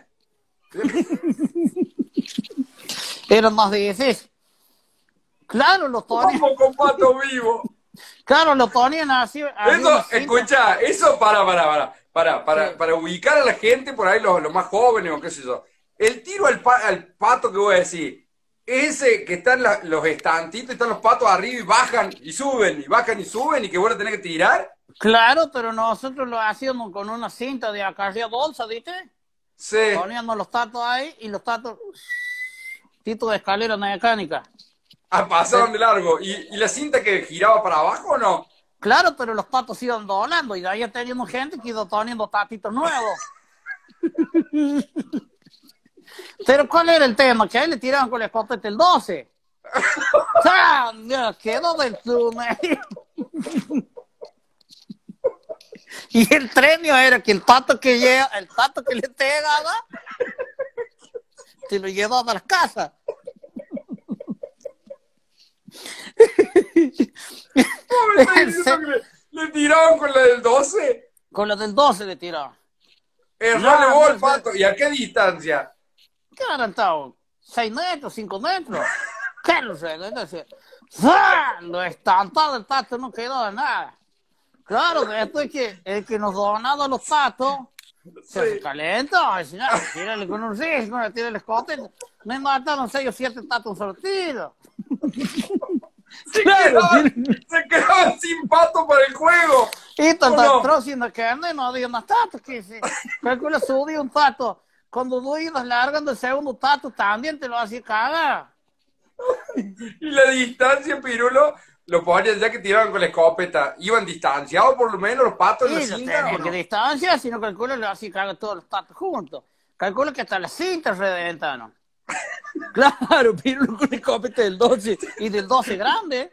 Era más difícil. Claro, los ponían, ¿cómo con pato vivo? claro, lo ponían así, había una Eso, cinta. escucha, eso Sí. para ubicar a la gente por ahí, los más jóvenes o qué sé yo. El tiro al pato que voy a decir, ese que están los estantitos, están los patos arriba y bajan y suben, y bajan y suben, y que vos lo tenés que tirar. Claro, pero nosotros lo hacíamos con una cinta de acarrea bolsa, ¿viste? Sí. Poníamos los tatos ahí y los tatos, tito de escalera mecánica. Ah, pasaron de largo. Y la cinta que giraba para abajo o no? Claro, pero los patos iban doblando y de ahí teníamos gente que iba poniendo tatitos nuevos. Pero ¿cuál era el tema? Que ahí le tiraban con el escopete el 12. ¡Ah! Dios, quedó del túnel. Y el premio era que el pato que le pegaba, se lo llevaba a las casas. ¿Cómo me estás diciendo que le tiraban con la del 12? Con la del 12 le tiraba. Errale No, vos no, el pato. ¿Y a qué distancia? ¿qué habrán estado? ¿6 metros, 5 metros? ¿Qué no sé? Entonces, ¡ah! Lo estampado del tato no quedó de nada. Claro, después que el que nos donaba los tatos se Sí. calentó. Dice, no, tírale con un risco, tírale el escote. Me mataron 6 o 7 tatos un solo tiro. Claro, Se quedaban sin pato para el juego. y ¿O tanto no? entró sin carne, no había más tatos. Que se calcula, subí un tato. Cuando tú ibas largando el segundo tato, también te lo hacía cagar. Y la distancia, Pirulo, lo ponían ya que tiraban con la escopeta. ¿Iban distanciados por lo menos los patos en la Y no cinta tenía o que no? distancia, sino calcula, le hacía cagar todos los tatos juntos. Calcula que hasta las cintas reventaron. Claro, pero con el copete del 12 y del 12 grande.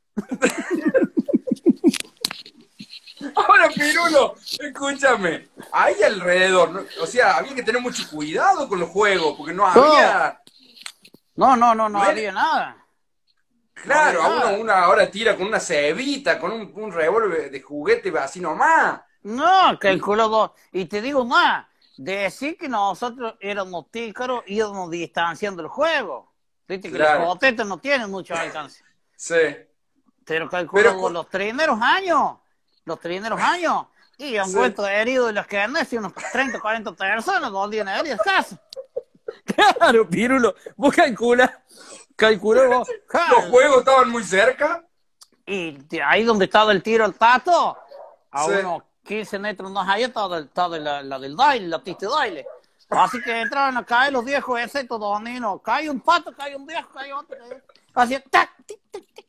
Ahora, Pirulo, escúchame. Ahí alrededor, ¿no? O sea, había que tener mucho cuidado con los juegos, porque no había. No era- había nada. No había Claro, a nada. uno ahora tira con una cebita, con un revólver de juguete así nomás. No, Y, calculó dos. Y te digo más, decir que nosotros éramos pícaros, íbamos distanciando el juego. Viste que los claro, copetes no tienen mucho alcance. sí. Pero Pero, calculó los primeros años, y han sí. vuelto heridos de los que han y unos 30, 40 personas, 2 días heridos casi. Claro, Pirulo, vos calculó vos. Los Claro. juegos estaban muy cerca. Y de ahí donde estaba el tiro al tato, a Sí. unos 15 metros más allá estaba la del baile, la pista de baile. Así que entraban a caer los viejos, excepto Donino. Cae un pato, cae un viejo, cae otro. Hacía tac, tic, tic, tic.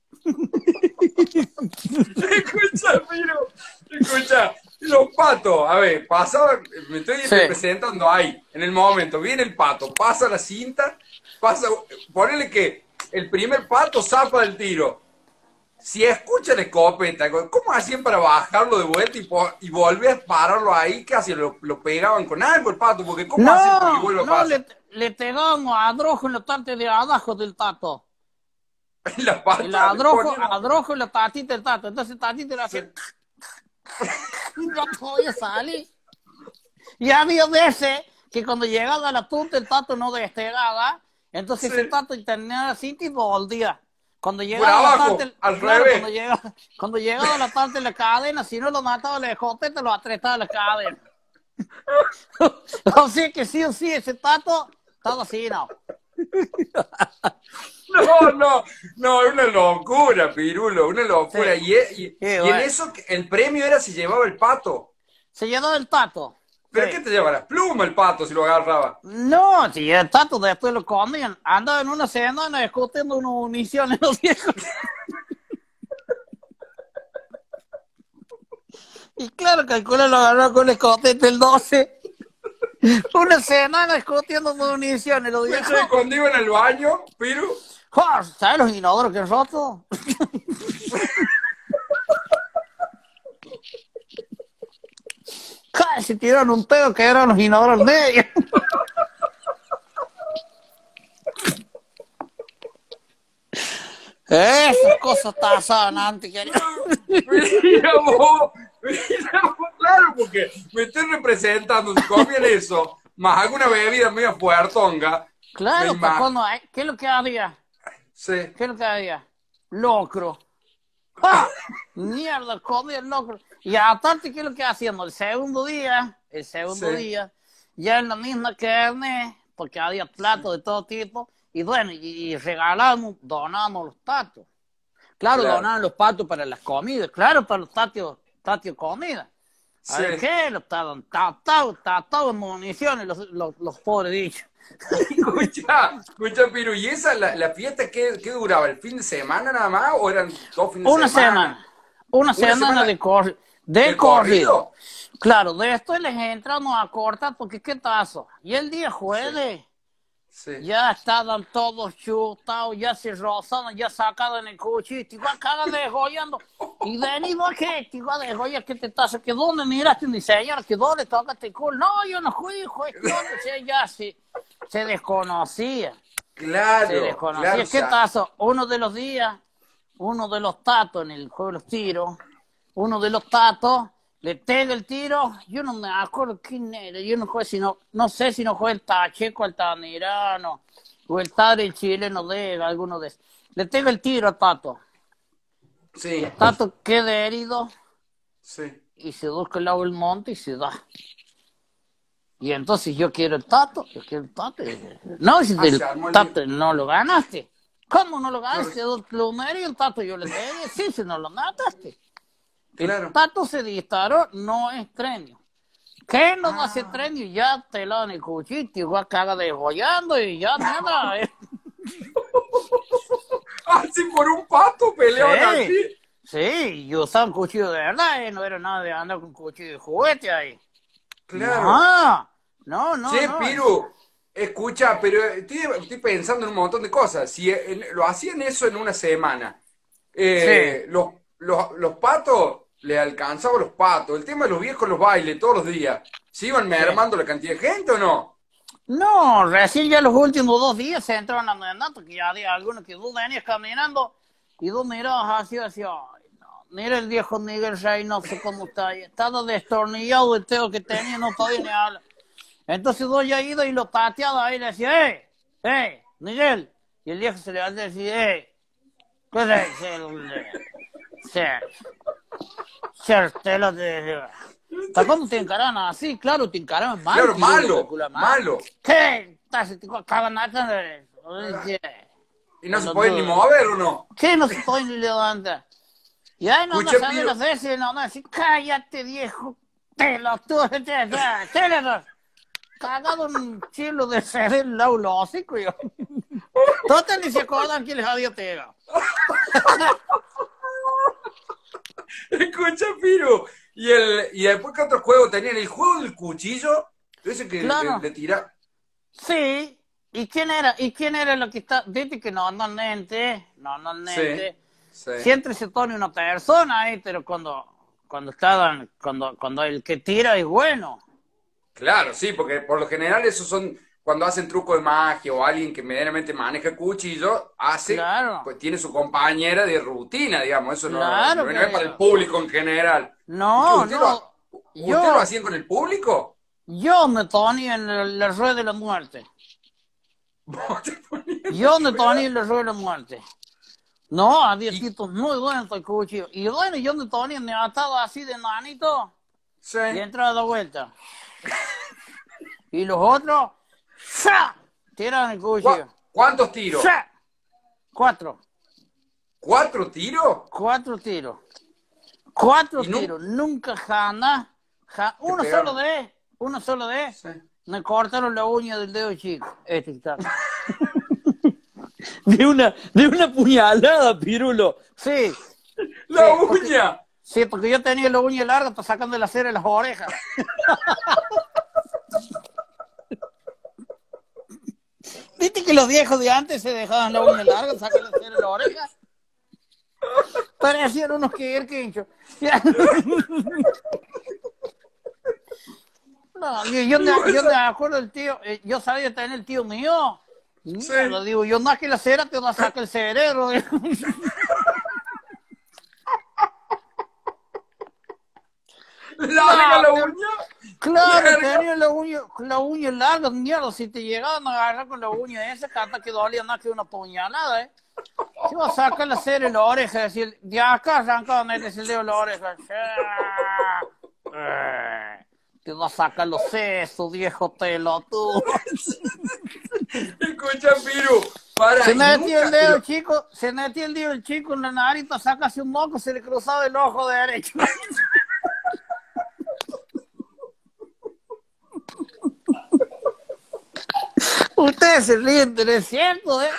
Escucha, Piro, escucha. Los patos, a ver, pasaban, me estoy Sí. representando ahí, en el momento, viene el pato, pasa la cinta, ponele que el primer pato zapa del tiro. Si escucha la escopeta, ¿cómo hacían para bajarlo de vuelta y volver a pararlo ahí? ¿Qué hacían? ¿Lo pegaban con algo el pato? Porque ¿cómo hacen para que vuelva a pasar? Le pegábamos a Adrojo en la parte de abajo del tato. En la pata El le Adrojo, ponían- Adrojo en la patita del tato. Entonces el tatito le hacía... Y no podía salir. Y había veces que cuando llegaba a la punta el tato no despegaba. Entonces Sí. ese tato tenía la cinta y volvía. Cuando Por llegaba a la abajo, parte, al claro, revés. cuando llegaba a la parte de la cadena, si no lo mataba el escopeta, lo atretaba la cadena. O sea que sí o sí, ese tato estaba así, ¿no? No, es una locura, Pirulo, una locura. Sí. Y Sí, en bueno. eso el premio era si llevaba el pato. Se llenó el tato. ¿Pero Sí. qué te lleva? Las plumas el pato si lo agarraba. No, si el tato después lo comían. Andaba en una semana discutiendo unas municiones los viejos. Y claro, calcula lo agarró con el escotete el 12. Una semana discutiendo municiones los viejos. Eso cuando iban al baño, Piru, ¿Sabes los inodoros que han roto? Se tiraron un pedo que eran los inodoros medios. Esas cosas pasaban antes, querido. Mira vos, claro, porque me estoy representando, si comían eso, más alguna bebida medio fuertonga. Claro, ¿qué es lo que había? Sí. ¿Qué es lo que había? Locro. ¡Ah! Mierda, comí el locro. Y aparte, ¿qué es lo que hacíamos? El segundo día, ya en la misma carne, porque había platos de todo tipo, y bueno, y regalamos, donamos los patos. Claro, donaban los patos para las comidas, claro, para los patios comida. A ver, ¿qué? Los estaban tatados en municiones, los pobres dichos. Escucha, Piru, ¿y esa, la fiesta qué duraba? ¿El fin de semana nada más o eran 2 fines de semana? Una semana de corrido. Claro, de esto les entramos a cortar porque ¿qué pasó? Y el día jueves ya estaban todos chutados, ya se rozaban, ya sacaban el cuchillo, te iban a cagar degollando. Y venimos que te iba a degollar, ¿qué te pasa? ¿Que dónde miraste mi señora? ¿Que dónde tocaste el culo? No, yo no fui, ya se desconocía. Claro. Se desconocía. Claro, ¿qué pasó? Uno de los tatos en el juego de los tiros, uno de los tatos le pega el tiro, yo no me acuerdo quién era, yo no sé si no fue el Tacheco, el Tanirano, o el Tadre, el chileno de alguno de esos. Le pega el tiro al Tato. Sí. El Tato queda herido. Sí. Y se busca el lado del monte y se da. Y entonces yo quiero el Tato. No, si el Tato no lo ganaste. ¿Cómo no lo ganaste? Lo mereció el Tato, yo le dije, sí, si no lo mataste. Claro. El Tato se disparó, no es trenio. ¿Qué no hace trenio? Ya te lo dan el cuchillo, te va a cagar degollando y ya nada. Así por un pato peleaban así. Sí, yo usaba un cuchillo de verdad, no era nada de andar con cuchillo de juguete ahí. Claro. No. Che, Piru, escucha, pero estoy pensando en un montón de cosas. Si lo hacían eso en una semana, los patos, le alcanzaban los patos. El tema de los viejos, los bailes todos los días. ¿Se iban mermando la cantidad de gente o no? No, recién ya los últimos 2 días se entraron a mermar, porque ya había algunos que tú venías caminando y tú mirabas hacia, ay, no, mira el viejo Miguel Rey, no sé cómo está ahí, estaba destornillado el teo que tenía, no podía ni hablar. Entonces yo ya iba y lo pateaba ahí y le decía, Miguel, y el viejo se levantaba y decía, ¿qué es tela de... ¿Cómo te encaraban así? Claro, te encaraban mal. Claro, malo. ¿Qué? ¿Y no se pueden ni mover o no? ¿Qué no se pueden ni levantar? Y ahí no saben las veces, no, así, cállate viejo, cagado un chilo de ser el laulósico, yo. Total ni se acuerdan que les había pegado. Escucha, Piru. ¿Y después qué otro juego tenían? ¿El juego del cuchillo? Ese que le tira. Sí. ¿Y quién era lo que está? Viste que normalmente, siempre se pone una persona ahí, pero cuando el que tira es bueno. Claro, sí, porque por lo general esos son cuando hacen truco de magia o alguien que medianamente maneja el cuchillo, pues tiene su compañera de rutina, digamos, eso no es para el público en general. ¿Usted lo hacían con el público? Yo me ponía en la rueda de la muerte. Yo me ponía en la rueda de la muerte. No, había tipos muy buenos el cuchillo. Y bueno, yo me ponía, me ataba así de manito y entraba de vuelta. Y los otros, ¡sa! Tiraban el cuchillo. ¿Cuántos tiros? ¡Sa! 4. ¿4 tiros? 4 tiros. 4 tiros. Nunca jamás. Uno solo de. Me cortaron la uña del dedo chico. Está. de una puñalada, Pirulo. Sí. ¿La uña? Sí, porque yo tenía la uña larga para sacando la cera de las orejas. ¿Viste que los viejos de antes se dejaban la uña larga, sacan la cera de las orejas? Parecían unos quinchos. No, yo me acuerdo del tío, yo sabía tener el tío mío. Sí. Lo digo, yo más que la cera te va a sacar el cerebro. Larga la uña. Claro, Larga. tenía la uña larga, mierda, si te llegaban a agarrar con la uña esa, canta que dolía más que una puñalada, ¿eh? Te va a sacar la cera en la oreja, decir, de acá arrancaba, metes el dedo en la oreja. Te va a sacar los sesos, viejo pelotudo. Escucha, Piru. Para. Se metió nunca- el dedo pero- el chico, se metió el dedo el chico en la nariz, para sacarse un moco, se le cruzaba el ojo derecho. Ustedes se ríen, pero es cierto, ¿eh?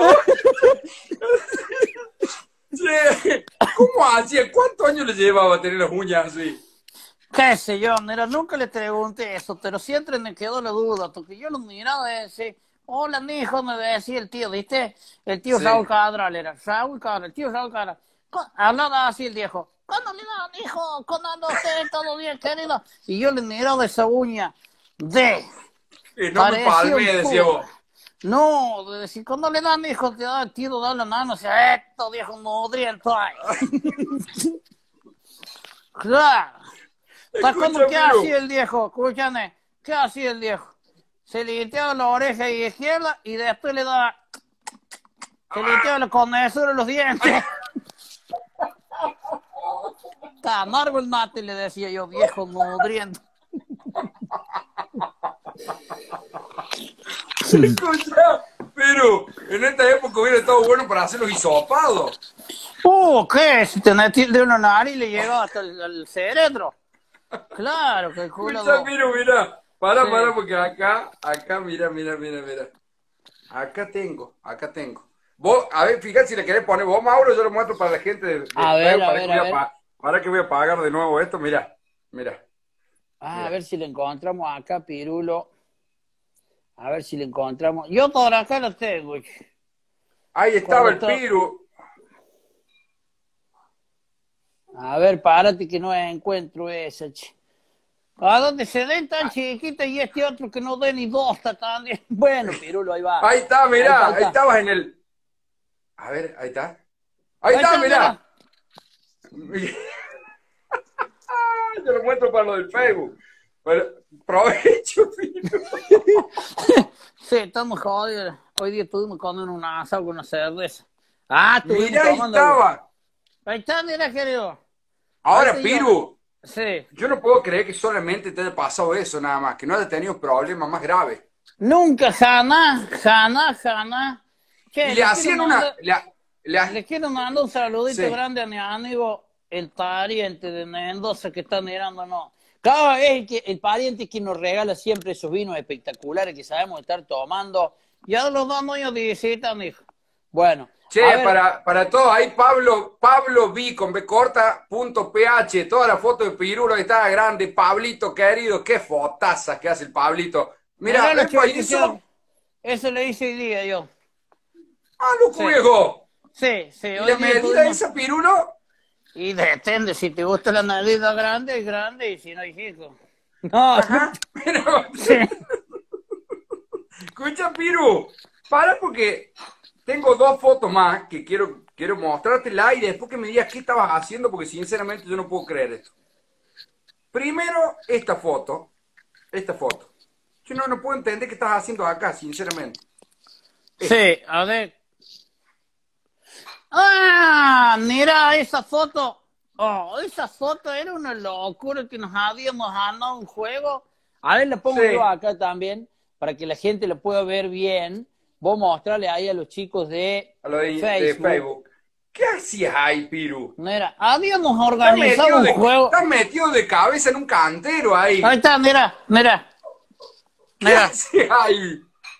Che, ¿cómo hacía? ¿Cuántos años le llevaba a tener las uñas así? Qué sé yo, mira, nunca le pregunté eso, pero siempre me quedó la duda, porque yo lo miraba y decía, hola, mijo, me decía el tío, ¿viste? El tío Sí. Raúl Cadral era, Raúl Cadral, el tío Raúl Cadral. Hablaba así el viejo, ¿cuándo le dan, hijo? ¿Cuándo anda usted? ¿Todo bien, querido? Y yo le miraba esa uña de... No me parecía palme, un decía culo. vos. No, de decir, cuando le dan, hijo, te da el tiro, da la mano, o sea, esto, viejo mudriento ahí. Claro. ¿Sabes cómo Escucha, qué Piru. hacía el viejo? Escúchame, ¿qué hacía el viejo? Se le limpiaba la oreja izquierda y después le daba... Se le limpiaba la comedura de los dientes. Está amargo el mate, le decía yo, viejo mudriento. Escucha, pero en esta época hubiera estado bueno para hacer los hisopados. ¿Qué? Si te metí de una nariz le llegaba hasta el cerebro. Claro, que el culo... Escucha, Piru, mira. Para, Sí. porque acá, mira. Acá tengo. Vos, a ver, fíjate si le querés poner vos, Mauro, yo lo muestro para la gente de A ver, para a que ver, voy a ver. para que voy a apagar de nuevo esto, mira. A ver si le encontramos acá, Pirulo. A ver si le encontramos. Yo por acá lo tengo. Ahí estaba el Cuando Piru. A ver, párate que no encuentro esa, che. ¿A dónde se ven tan chiquita y este otro que no dé ni dos también? Bueno, Pirulo, ahí va. Ahí está, mirá, Ahí ahí está. estabas en el... A ver, ahí está. Ahí está, mirá. Yo lo muestro para lo del Facebook. Pero, provecho, Piru. Sí, estamos jodidos. Hoy día estuvimos comiendo una asado con una cerveza. Ah, estuvimos Mirá, ahí tomando. estaba. Ahí está, mira, querido. Ahora, Ahí estoy yo. Piru, Sí. yo no puedo creer que solamente te haya pasado eso nada más, que no hayas tenido problemas más graves. Nunca, jamás. Che, Y le hacían una... Le quiero mandar un saludito Sí. grande a mi amigo, el pariente de Mendoza que está mirándonos. Claro, es el pariente que nos regala siempre esos vinos espectaculares que sabemos estar tomando. Ya los 2 años de visita, mijo. Bueno. Che, a ver, para todos, ahí Pablo B con B corta, punto PH, toda la foto de Pirulo que estaba grande, Pablito querido, qué fotazas que hace el Pablito. Mira, mirá ¿ves la ahí chorizo. eso? Eso le hice hoy día yo. Ah, loco Sí. viejo. Sí. ¿Y Hoy la día medida tuvimos- esa, Pirulo? Y depende, si te gusta la medida grande, es grande, y si no, hijo. No, Ajá. Pero, sí. escucha, Piru, para porque tengo 2 fotos más que quiero mostrártela y después que me digas qué estabas haciendo, porque sinceramente yo no puedo creer esto. Primero, esta foto. Yo no puedo entender qué estás haciendo acá, sinceramente. Sí, a ver. ¡Ah! Mira esa foto. Oh, esa foto era una locura que nos habíamos ganado un juego. A ver, la pongo Sí. yo acá también, para que la gente lo pueda ver bien. Voy a mostrarle ahí a los chicos de A lo de Facebook. Facebook. ¿Qué hacías ahí, Piru? Mira, habíamos Estás organizado un juego. estás metido de cabeza en un cantero ahí. Ahí está, mira. ¿Qué hacías ahí?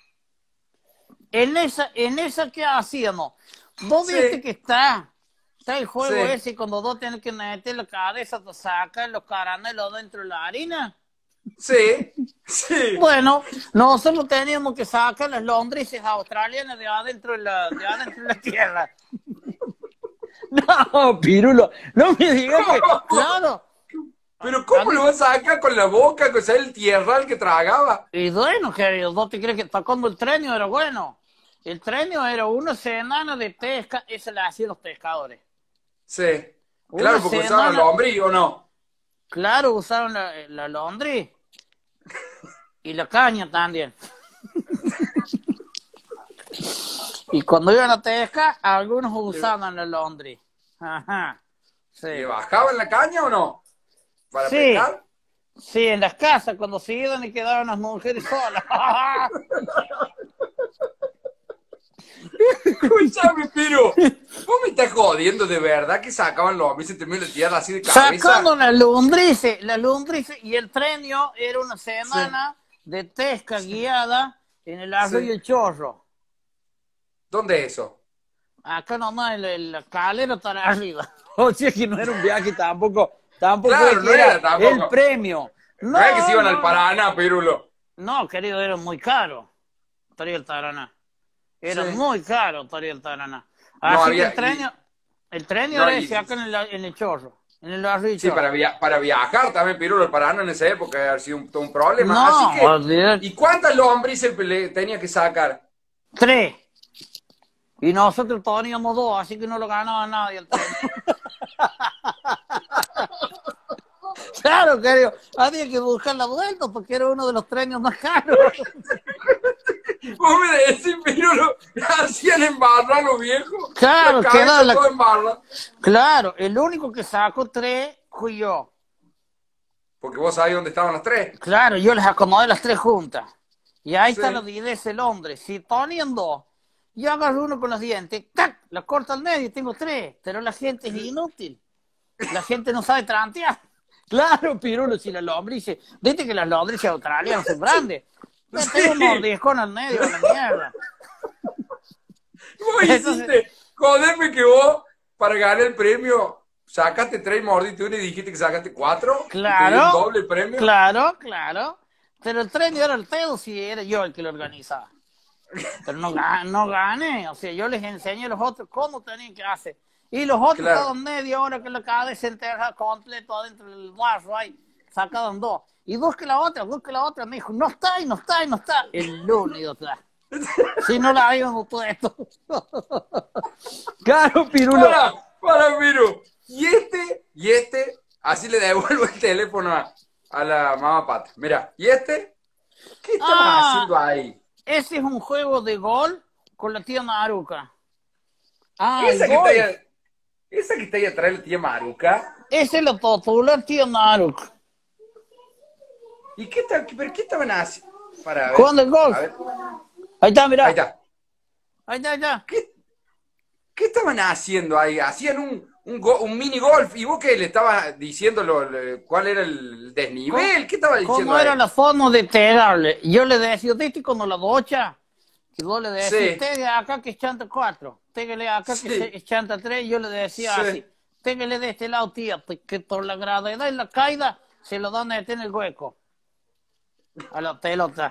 En esa ¿qué hacíamos? Vos Sí. viste que está el juego Sí. ese cuando vos tenés que meter la cabeza, te sacar los caramelos dentro de la harina. Sí. Bueno, nosotros teníamos que sacar las lombrices australianas de adentro de la tierra. No, Pirulo, no me digas que, claro, Pero ¿cómo lo vas a sacar con la boca, con el tierral que tragaba? Y bueno, querido, ¿no te crees que cuando el trenio era bueno? El trenio era una semana de pesca, eso le hacían los pescadores. Sí. Una Claro, porque usaban semana, lombriz, ¿o no? claro, usaron la lombriz y la caña también. Y cuando iban a pescar, algunos usaban la lombriz. Ajá. Sí. ¿Y bajaban la caña o no? ¿Para Sí. pescar? Sí, en las casas, cuando se iban y quedaban las mujeres solas. Escúchame, pero vos me estás jodiendo de verdad que sacaban los hombres y se te metían la tierra así de cabeza. Sacando las lombrices y el trenio era una semana de pesca guiada en el arroyo El Chorro. ¿Dónde es eso? Acá nomás la calera está arriba. O sea que no era un viaje tampoco Claro, es que no era tampoco. el premio. No es que se iban al Paraná, Pirulo. No, querido, era muy caro. Estaría el Taraná. Era muy caro, estaría el Taraná. Así que el trenio era ese acá en el Chorro. En el arroyo Sí, Chorro. para viajar también, Pirulo, el Paraná en esa época ha sido un problema. No, así que, olvidate. ¿y cuántas lombrices le tenía que sacar? 3. Y nosotros teníamos 2, así que no lo ganaba nadie el trenio. Claro, querido. Había que buscar la vuelta porque era uno de los trenes más caros. Vos me decís, Pirulo, hacían embarrar los viejos. Claro, la quedaba cabeza toda embarrada. Claro, el único que sacó 3 fui yo. Porque vos sabés dónde estaban las 3. Claro, yo les acomodé las 3 juntas. Y ahí Sí. está la idea del hombre. Si ponían 2, yo agarro uno con los dientes, ¡tac! La corto al medio y tengo 3. Pero la gente es inútil. La gente no sabe trantear. Claro, Pirulo, si las lombrices. Viste que las lombrices australianas son grandes. Tengo un mordiscón al medio de la mierda. Vos hiciste, joderme que vos, para ganar el premio, sacaste 3 morditos y dijiste que sacaste 4. Claro. ¿Te dio un doble premio? Claro. Pero el tren era el pedo si era yo el que lo organizaba. Pero no gané. O sea, yo les enseñé a los otros cómo tenían que hacer. Y los otros estaban media hora que la cabeza entera completo adentro del barro ahí. Sacaban 2. Y busque la otra. Me dijo, no está. El único está. Si no la habíamos puesto. Claro, Pirulo. Para, Piru. Y este, así le devuelvo el teléfono a la mamá Pata. Mira, ¿y este? ¿Qué estabas haciendo ahí? Ese es un juego de gol con la tía Maruca. Esa que está ahí atrás, la tía Maruca. Ese lo titula tía Maruca. ¿Y qué estaban haciendo? Para ver. Jugando el gol. Ahí está, mirá. Ahí está. ¿Qué estaban haciendo ahí? Hacían un mini golf. ¿Y vos qué le estabas diciendo cuál era el desnivel? ¿Qué estaba diciendo? ¿Cómo era la forma de pegarle? Yo le decía, ¿viste cuando la bocha? Que vos le decís, tegue acá que es chanta 4, téguele acá que es chanta 3, yo le decía así, téguele de este lado, tía, que por la gravedad y la caída se lo dan a meter en el hueco. A la pelota.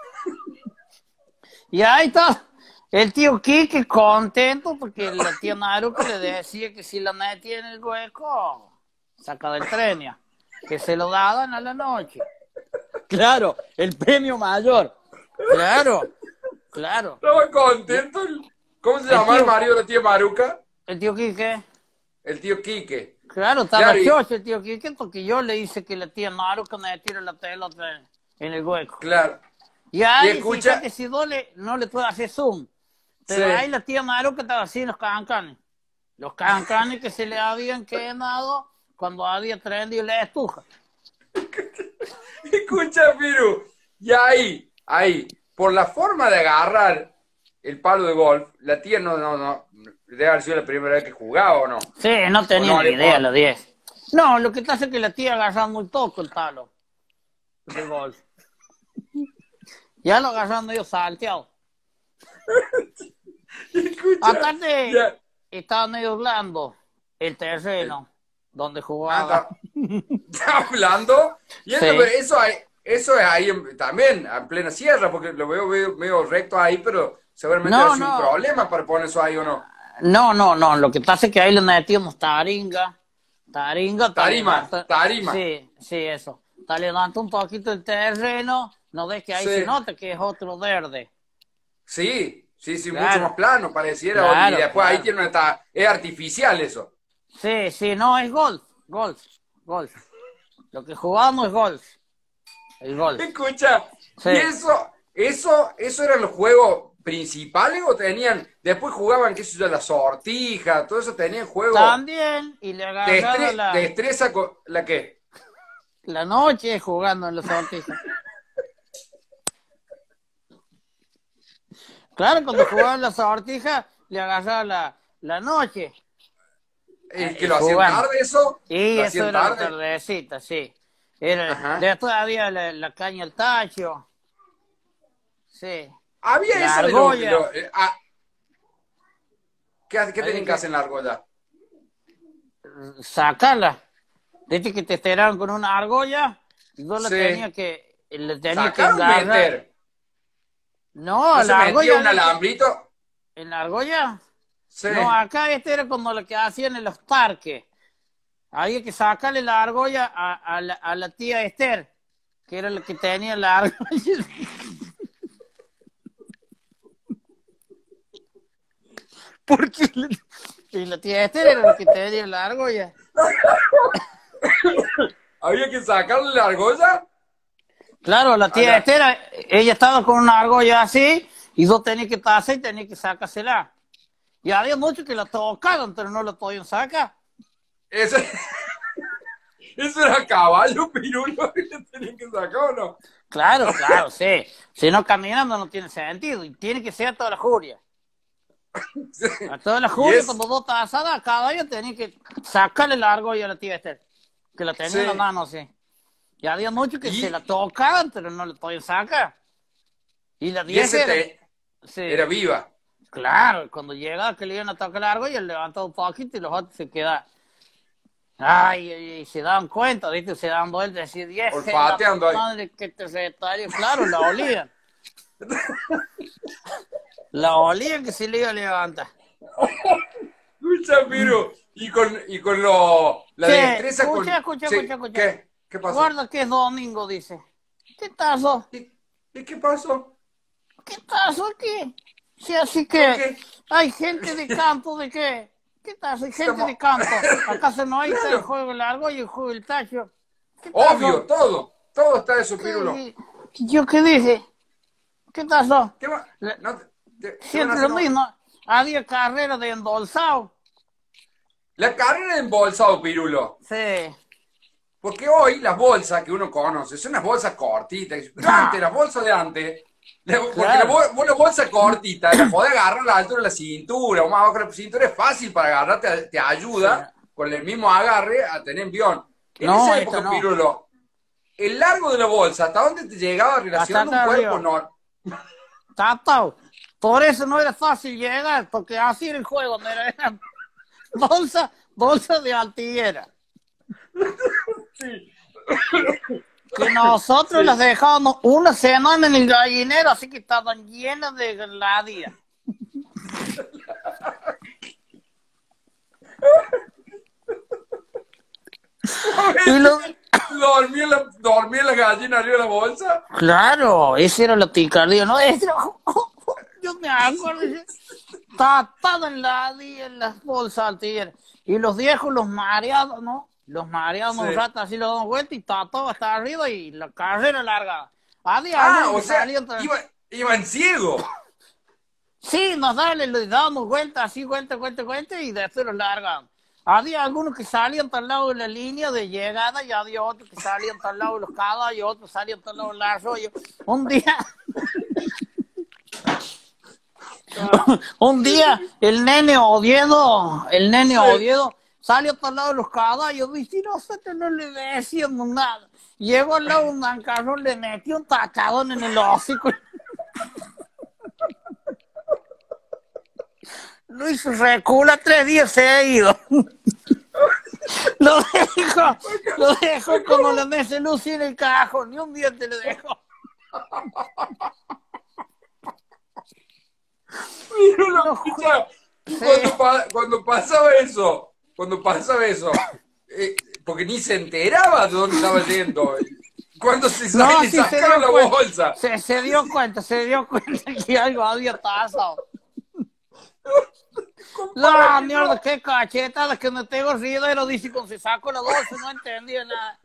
Y ahí está. El tío Quique contento porque la tía Maruca le decía que si la metía en el hueco, saca del trenio, que se lo daban a la noche. Claro, el premio mayor. Claro. Estaba contento. ¿Cómo se llama el marido de la tía Maruca? ¿El tío Quique? El tío Quique. Claro, estaba chocho el tío Quique porque yo le hice que la tía Maruca me tire la pelota en el hueco. Claro. Y ahí, escucha, fíjate, si no le puedo hacer zoom. Pero ahí la tía Maruca estaba así los cancanes. Los cancanes que se le habían quemado cuando había prendido la estufa. Escucha, Piru. Y ahí, por la forma de agarrar el palo de golf, la tía no debe haber sido la primera vez que jugaba, ¿o no? Sí, no tenía ni idea a los 10. No, lo que pasa es que la tía agarraba muy poco el palo de golf. Ya lo agarrando yo salteado. Aparte, estaba medio blando el terreno donde jugaba. ¿Está hablando? Y eso es ahí también, en plena sierra, porque lo veo medio recto ahí, pero seguramente es un problema para poner eso ahí, ¿o no? No, lo que pasa es que ahí le metíamos taringa, Taringa, Tarima. Sí, sí, eso. Te levanta un poquito el terreno, no ves que ahí Sí. se nota que es otro verde. Sí, Claro, mucho más plano pareciera. Y claro, después ahí claro. tiene es artificial eso. Sí, sí, no, es golf. Lo que jugamos es golf, el golf. Escucha, Sí. ¿y eso eran los juegos principales o tenían, después jugaban, qué sé yo, la sortija, todo eso tenían juegos También, y le agarraba destreza con la que. la noche jugando en los sortijas. Claro, cuando jugaban la sortija, le agarraba la noche. Que lo hacían Jugando. tarde eso, Y lo eso hacían era la tarde. tardecita, sí. Ajá. Después había la caña al tacho. Sí. Había La esa de argolla. ¿qué tenían que hacer en la argolla? Sacarla. Viste que te esperaban con una argolla. Y yo Sí. le tenía que ¿Sacar o engarrar. meter? No, ¿No se la metía argolla. un alambrito? ¿En la argolla? Sí. No, acá era como lo que hacían en los parques. Había que sacarle la argolla a la tía Esther, que era la que tenía la argolla. Porque la tía Esther era la que tenía la argolla. ¿Había que sacarle la argolla? Claro, la tía Acá. Esther, ella estaba con una argolla así, y yo tenía que pasar y tenía que sacársela. Y había muchos que la tocaban, pero no la podían sacar. Eso, eso era caballo, pirulo, que le tenían que sacar o no. Claro, sí. Si no caminando no tiene sentido, y tiene que ser a toda la juria. Sí. A toda la Y juria, es- cuando vos estás asada, cada día tenía que sacarle la argolla a la tía Esther, que la tenía Sí. en la mano así. Y había muchos que Y- se la tocaban, pero no la podían sacar. Y la Y vieja sí. era viva. Claro, cuando llegaba que le iban a tocar la argolla, levantaba un poquito y los otros se quedaban. Ay, y se daban cuenta, ¿viste? Se daban vueltas y decían, vieja, Olfateando ahí. madre que te secretario. Claro, la olían. La olían que se le iba a levantar. Escucha, Piru, y con la Sí, destreza escucha. Sí, ¿Qué pasó? Guarda que es domingo, dice. ¿Qué tazo? ¿Y qué pasó? ¿Qué tazo aquí? Sí, así ¿Por que qué? hay gente de campo, ¿de qué? ¿Qué tazo? Hay gente Estamos- de campo. ¿Acaso no hay Claro. el juego largo y el juego del tacho? ¿Qué tazo? Obvio, todo está de su pirulo. ¿Yo qué dije? ¿Qué tazo? ¿Qué va? La- No, te van a Siempre hacer lo mismo. Había carrera de endolzado. La carrera de embolsado, pirulo. Sí. Porque hoy las bolsas que uno conoce son unas bolsas cortitas. Pero antes, las bolsas de antes, porque vos la bolsa cortita la podés agarrar a la altura de la cintura o más abajo de la cintura, es fácil para agarrar, te ayuda con el mismo agarre a tener envión. En No, esa esta época, no. pirulo, el largo de la bolsa, ¿hasta dónde te llegaba relacionando un acá cuerpo arriba. no? Tatao. Por eso no era fácil llegar, porque así era el juego, no era bolsa de altillera. Que nosotros las dejábamos una semana en el gallinero, así que estaban llenas de gladía. Y lo- Dormía la gallina arriba de la bolsa. Claro, ese era lo picardío, ¿no? Yo me acuerdo, tatado en las bolsas altilleras. Y los viejos, los mareados, ¿no? Los mareados un rato así lo damos vuelta y tatado hasta arriba y la carrera larga. O sea, iban ciegos. Sí, le dábamos vuelta, así, vuelta, y después los largamos. Había algunos que salían al lado de la línea de llegada y había otros que salían al lado de los caballos y otros salían al lado del arroyo. Un día el nene Oviedo salió al lado de los caballos, dice, nosotros no le decíamos nada. Llegó al lado de un mancarrón, le metió un tachadón en el hocico. Luis recula 3 días seguidos. Lo dejó como la mesa Lucy en el cajón, ni un diente le dejó. Cuando pasaba eso, porque ni se enteraba de dónde estaba yendo. Cuando se No, le sí se sacaron dio la cuenta. bolsa. Se dio cuenta que algo había pasado. No, Compadre, mierda, qué cachetada que me tengo ridero, dice con se sacó la bolsa, no entendía nada.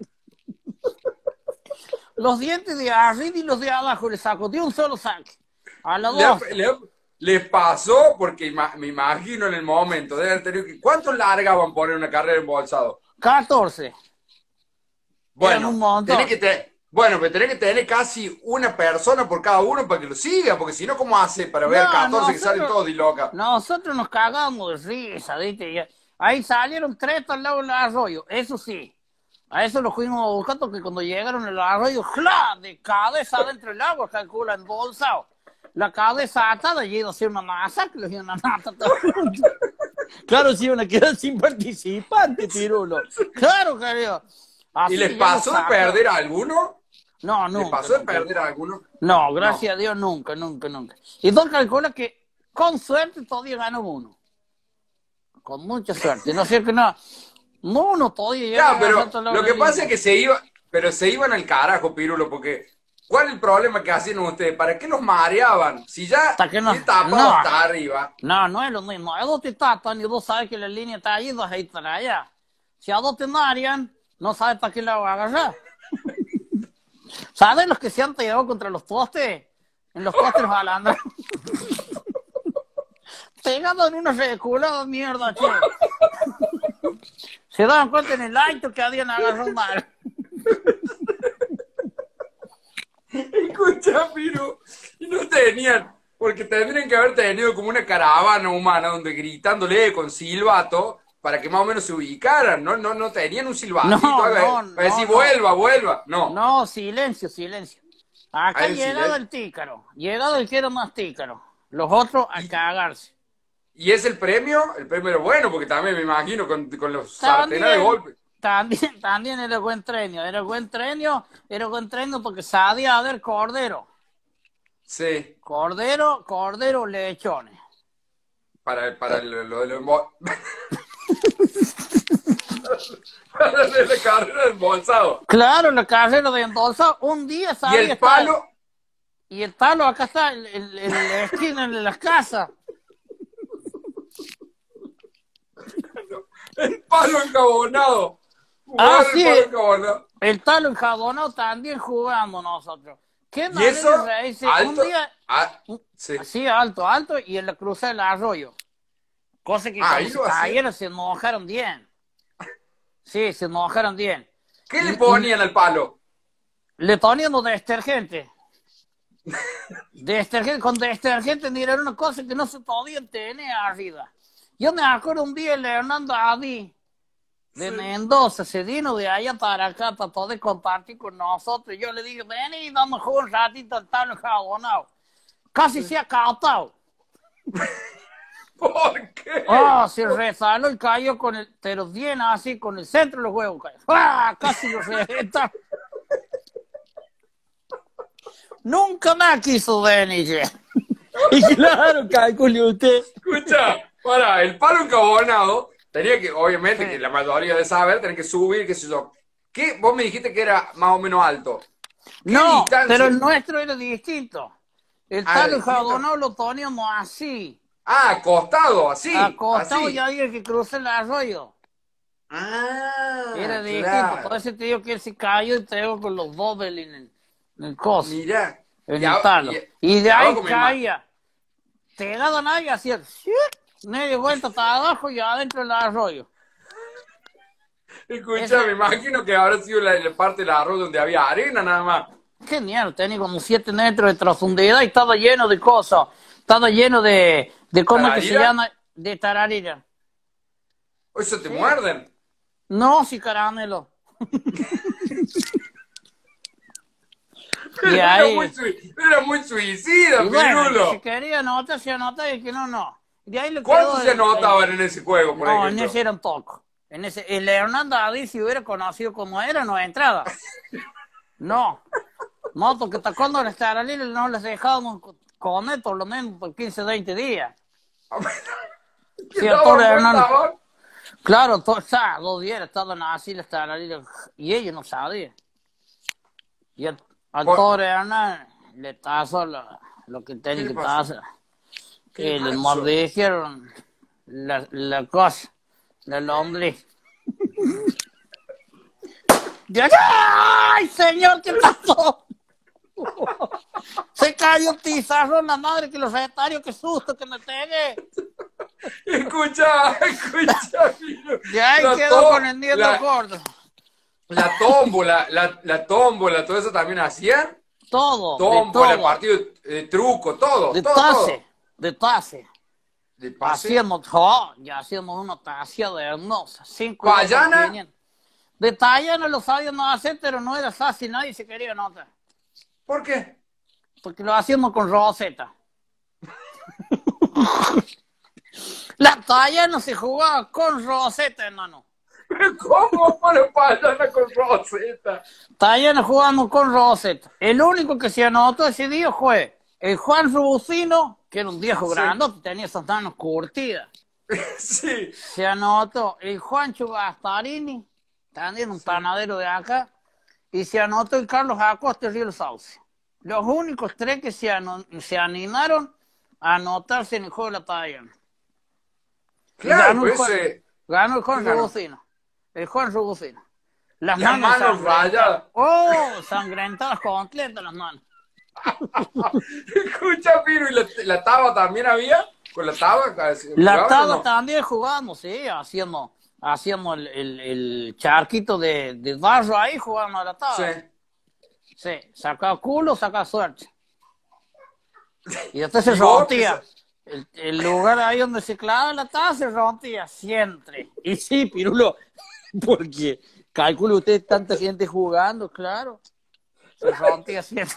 Los dientes de arriba y los de abajo le saco, de un solo saque. A la dos. le pasó, porque me imagino en el momento de haber tenido que. ¿Cuánto largaban por una carrera embolsado? 14. Eran un montón. Pero tenés que tener casi una persona por cada uno para que lo siga, porque si no, ¿cómo hace para ver No, 14 que salen todos y loca? nosotros nos cagamos de risa, ¿viste? Ahí salieron 3 al lado del arroyo, eso sí. A eso lo fuimos buscando, que cuando llegaron al arroyo, ¡jla! De cabeza adentro del agua, calcula embolsado. La cabeza atada y iba a ser una masacre, y una nata. Claro, si iban a quedar sin participantes, Pirulo. Claro, querido. ¿Y les pasó de perder a alguno? No, nunca. ¿Les pasó de perder a alguno? No, gracias a Dios, nunca. Y tú calculas que con suerte todavía ganó uno. Con mucha suerte. No sé que no. Uno todavía llega. Claro, pero lo que pasa es que se iban al carajo, Pirulo, porque ¿cuál es el problema que hacían ustedes? ¿Para qué los mareaban? Si ya tapado hasta arriba. No es lo mismo. A dos te tapan y vos sabes que la línea está ahí, vas a ir para allá. Si a dos te marean, no sabes para qué lado agarrar. ¿Sabes los que se han tirado contra los postes? En los postes los alandran. Pegado en una reculada mierda, che. Se daban cuenta en el acto que habían agarrado mal. Escucha, Piru, y no tenían, porque tendrían que haber tenido como una caravana humana donde gritándole con silbato para que más o menos se ubicaran, no tenían un silbatito para decir vuelva, no. No, silencio. Acá llegado el tícaro, llegado el que era más tícaro, los otros a cagarse. ¿Y es el premio? El premio era bueno, porque también me imagino con los sartenes de golpe. También era buen trenio porque sabía haber cordero. Sí. Cordero, lechones. Para lo de los para la carrera de embolsado. Claro, la carrera de embolsado. Un día sabía. ¿Y el palo? Y el palo acá está, en la esquina de las casas. El palo encabonado. Sí, el palo encabonado. El palo encabonado también jugamos nosotros. ¿Qué ¿Y eso? ¿Alto? Un día, sí, alto, y en la cruza del arroyo. Cosa que cuando se cayeron se mojaron bien. Sí, se mojaron bien. ¿Qué le ponían al palo? Le poníamos detergente. Con detergente ni era una cosa que no se podía tener arriba. Yo me acuerdo un día Leonardo Adi de Mendoza se vino de allá para acá para poder compartir con nosotros. Yo le dije, vení, vamos a jugar un ratito al palo jabonado. Casi se ha cautado. ¿Por qué? Se resbaló y cayó pero bien así, con el centro de los huevos. Casi lo reventa. Nunca más quiso venir. Y claro, calcule usted. Escucha, el palo encabonado tenía que, obviamente, que la mayoría de saber, tenía que subir, qué sé yo. ¿Qué? Vos me dijiste que era más o menos alto. No, pero el nuestro era distinto. El palo encabonado lo poníamos así. Acostado, así. Acostado así. y había que cruzar el arroyo. Era distinto. Claro. Por eso te digo que él se cayó y te digo con los dobles en el coso. Mirá. En el palo. Y de ahí caía. Te daban ahí, hacía medio vuelta hasta abajo y adentro del arroyo. Escucha, me imagino que habrá sido la parte del arroyo donde había arena nada más. Qué mierda, tenía como 7 metros de profundidad y estaba lleno de cosas. Estaba lleno de ¿cómo que se llama? De tararira. ¿Eso te muerden? No, sí, caramelo. Era muy suicida, Pirulo. Si quería anotar, se anota y que no. De ahí ¿Cuántos se anotaban en ese juego, por ejemplo? No, en ese eran pocos. El Hernando David, si hubiera conocido como era, no entraba. No, porque hasta cuando les taraliles no les dejábamos comer por lo menos por 15, 20 días. Claro, ya, 2 días estaban así las tarariras y ellos no sabían. Y al pobre Hernán le tasó lo que ¿Qué tenía le que pasó? tasar. ¿Qué le Y le pasó? mordieron la cosa, la lombriz. ¡Ay, señor, qué pasó! Se cayó un tizarro en la madre que los secretarios, qué susto que me pegué. Escucha, Piro. Y ahí La, quedó con to- el nieto la, gordo. la tómbola, la tómbola, todo eso también hacían. Todo, de Tómbola, todo. partido de truco, todo, De todo, todo. tase, de tase. De pase. Hacíamos una taseada hermosa. 5 euros por Payana, 500. De talla no lo sabíamos hacer, pero no era fácil, nadie se quería anotar. ¿por qué? Porque lo hacíamos con roseta. La talla no se jugaba con roseta, hermano. ¿Cómo los payana con roseta? Talla no jugamos con roseta. El único que se anotó ese día fue el Juan Rubusino, que era un viejo Sí. grandote, tenía esas manos curtidas. Sí. Se anotó el Juancho Gastarini, también un panadero de acá, y se anotó el Carlos Acosta y Río Sauce. Los únicos 3 que se animaron a anotarse en el juego de la talla. Claro, Ganó el Juan ¿Qué ganó? Rubusino. El Juan Rubusino. Las Las manos rayadas. Oh, sangrentadas completas las manos. Escucha, Piro, ¿y la taba también había? ¿Con la taba? La ¿Jugaban o taba no? también jugamos, sí, hacíamos el charquito de barro ahí, jugamos a la taba. Sí. Sí, sacaba culo, sacaba suerte. Y después se ¿Y vos? rompía. El lugar ahí donde se clavaba la taza se rompía siempre. Y sí, Pirulo, porque calcule usted tanta gente jugando, claro. Se rompía siempre.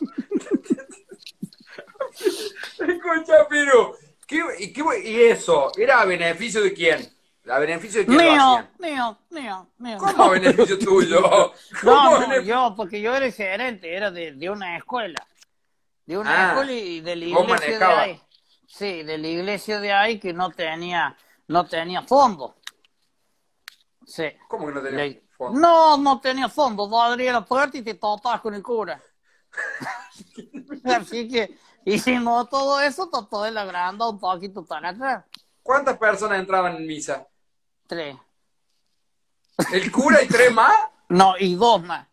Escucha, Piro, ¿y eso? ¿Era a beneficio de quién? ¿A beneficio de quién lo hacían? Mío. ¿Cómo a beneficio tuyo? ¿Cómo No, a beneficio? porque yo era el gerente, era de una escuela. De una Ah, escuela y de la vos iglesia de manejabas. ahí. Sí, de la iglesia de ahí que no tenía fondo. Sí. ¿Cómo que no tenía fondo? No tenía fondo. Vos abrías la puerta y te topabas con el cura. Así que hicimos todo eso, todo el agrandado un poquito para atrás. ¿Cuántas personas entraban en misa? 3. ¿El cura y 3 más? No, y 2 más.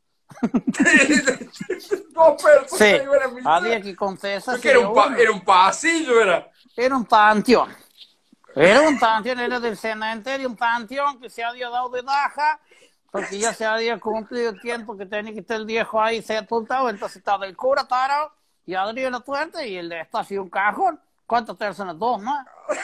2 personas Sí, iban a misa. había que confesar. Porque era un pasillo, era. Era un panteón. Era del cementerio, un panteón que se había dado de baja, porque ya se había cumplido el tiempo que tenía que estar el viejo ahí sepultado, entonces estaba el cura parado y abría la puerta y el de esta hacía un cajón. ¿Cuántas personas? 2 más.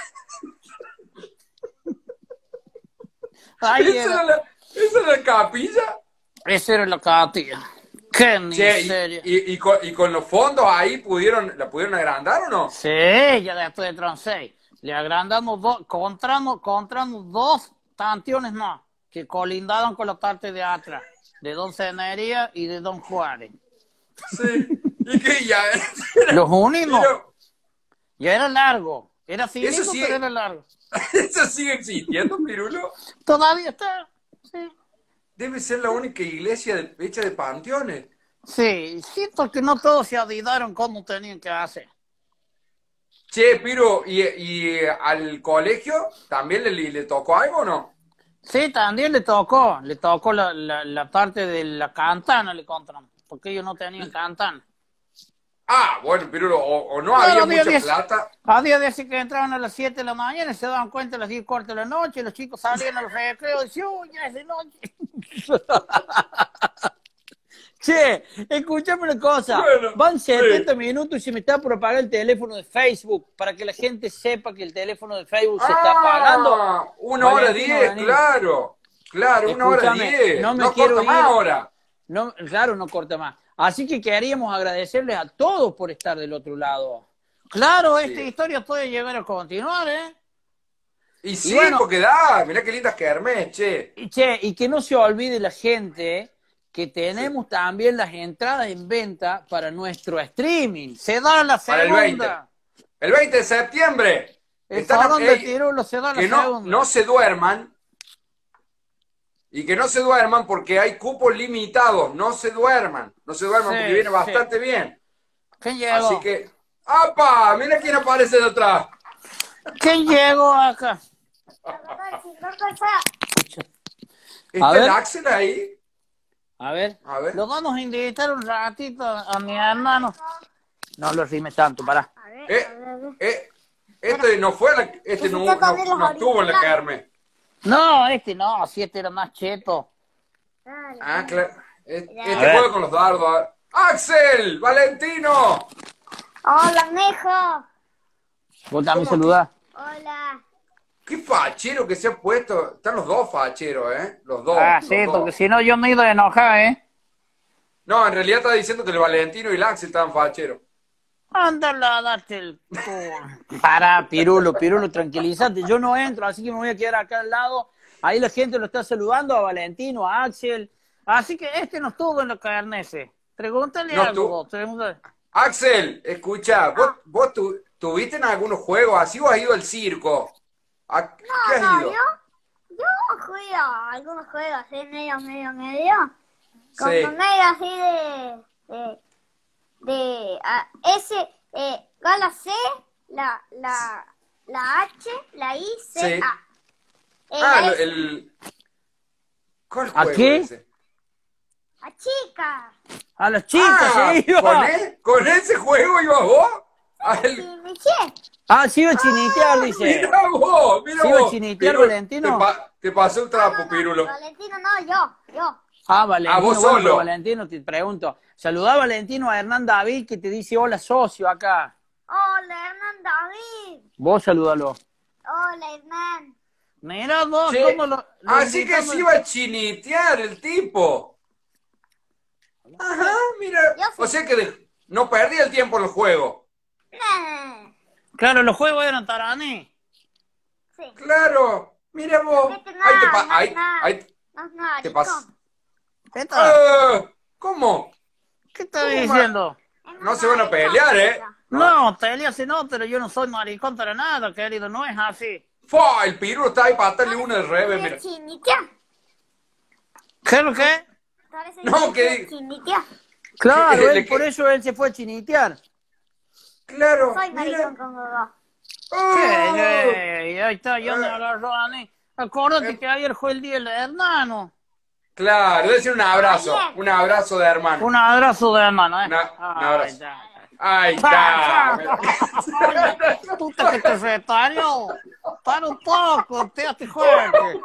Ahí ¿Esa era la capilla? esa era la capilla. ¡Qué Che, miseria! y con los fondos ahí la pudieron agrandar o no? Sí, ya después de Tron 6. Le agrandamos compramos 2 panteones más que colindaban con la parte de atrás, de Don Cenería y de Don Juárez. Sí. ¿Y qué? Ya. Los unimos. Era- Ya era largo. Era finito, Eso sí- pero era largo. ¿Eso sigue existiendo, Pirulo? Todavía está. Sí. Debe ser la única iglesia hecha de panteones. Sí, porque no todos se adidaron como tenían que hacer. Che, Piro, ¿y al colegio también le tocó algo o no? Sí, también le tocó la parte de la cantana, le contraron, porque ellos no tenían cantana. Ah, bueno, Pirulo, o no Claro, había mucha plata. Había veces que entraban a las 7 de la mañana y se daban cuenta a las 10 cortes de la noche, y los chicos salían a los recreos y decían, uy, ya es de noche. Che, escúchame una cosa, Bueno, van 70 sí. minutos y se me está por apagar el teléfono de Facebook, para que la gente sepa que el teléfono de Facebook se está apagando. 1:10, Valentino, claro. Claro, Escúchame, 1:10. no me No quiero corta más ir. ahora. No, claro, no corta más. Así que queríamos agradecerles a todos por estar del otro lado. Claro, esta historia puede llegar a continuar, ¿eh? Y sí, bueno, porque mirá qué lindas kermés, che. Y que no se olvide la gente que tenemos también las entradas en venta para nuestro streaming. Se da la Para el 20. segunda. El 20 de septiembre. El Están, fogón de Pirulo se da la que no, segunda. no se duerman. Y que no se duerman porque hay cupos limitados. No se duerman. No se duerman porque viene bastante bien. ¿Quién llegó? Así que. ¡Apa! Mira quién aparece detrás. ¿Quién llegó acá? ¿Está el Axel ahí? A ver. A ver. Lo vamos a invitar un ratito a mi hermano. No lo rimes tanto, pará. Este no fue este no estuvo en la Kermés. No, este no, si este era más cheto. Ah, claro. Este juega con los dardos. ¡Axel! ¡Valentino! Hola, mijo. Vos también saludás. Hola. ¡Qué fachero que se ha puesto! Están los dos facheros, ¿eh? Los dos. Ah, los sí, dos. porque si no yo me iba a enojar, ¿eh? No, en realidad está diciendo que el Valentino y el Axel estaban facheros. Ándala, date el... Para, Pirulo, tranquilízate. Yo no entro, así que me voy a quedar acá al lado. Ahí la gente lo está saludando, a Valentino, a Axel. Así que este no estuvo en los carneses. Pregúntale No algo. estuvo. Pregúntale. Axel, escucha, ¿vos tuviste en algunos juegos así o has ido al circo? ¿A qué has ido? Yo fui a algunos juegos así, medio. Con Sí. medio así va la C, la H, la I, C, Sí. A. Ah, S, ¿cuál ¿A juego qué? ese? a chica. A los chicos, sí. ¿Con ese juego ibas vos? Y Michelle. Ah, sí, iba a chinitear, dice. Mira vos, mira ¿Sí iba a vos. chinitear, Pirulo, Valentino? Te pasó el trapo, Pirulo. Valentino no, yo. Ah, Valentino, vos bueno, solo. pero Valentino, te pregunto. Saludá a Valentino, a Hernán David, que te dice hola, socio, acá. Hola, Hernán David. Vos salúdalo. Hola, Hernán. Mira vos, Sí. cómo lo Así que invitamos. se iba a chinitear el tipo. Ajá, mira. Yo sí. O sea que no perdí el tiempo en el juego. Claro, los juegos eran taraní. Sí. Claro, mira vos. Vete, Te pasa. ¿Cómo? ¿Qué estás diciendo? No se van a pelear, ¿eh? No, Telia se no, pero yo no soy maricón para nada, querido, no es así. ¡Fua! El Pirulo está ahí para darle una del revés, mira. Chinitia. ¿Qué es lo que? No, que- Chinitia. Claro, ¿De por qué? eso él se fue a chinitear. Claro, Soy mira. maricón con vos. ¿Qué? Ahí está, ya me agarró a mí. Acuérdate que ayer fue el día del hermano. Claro, debe ser un abrazo de hermano. Un abrazo de hermano, ¿eh? Un Ahí abrazo. está. Ahí está. Puta que te secretario. Para un poco, te hace fuerte.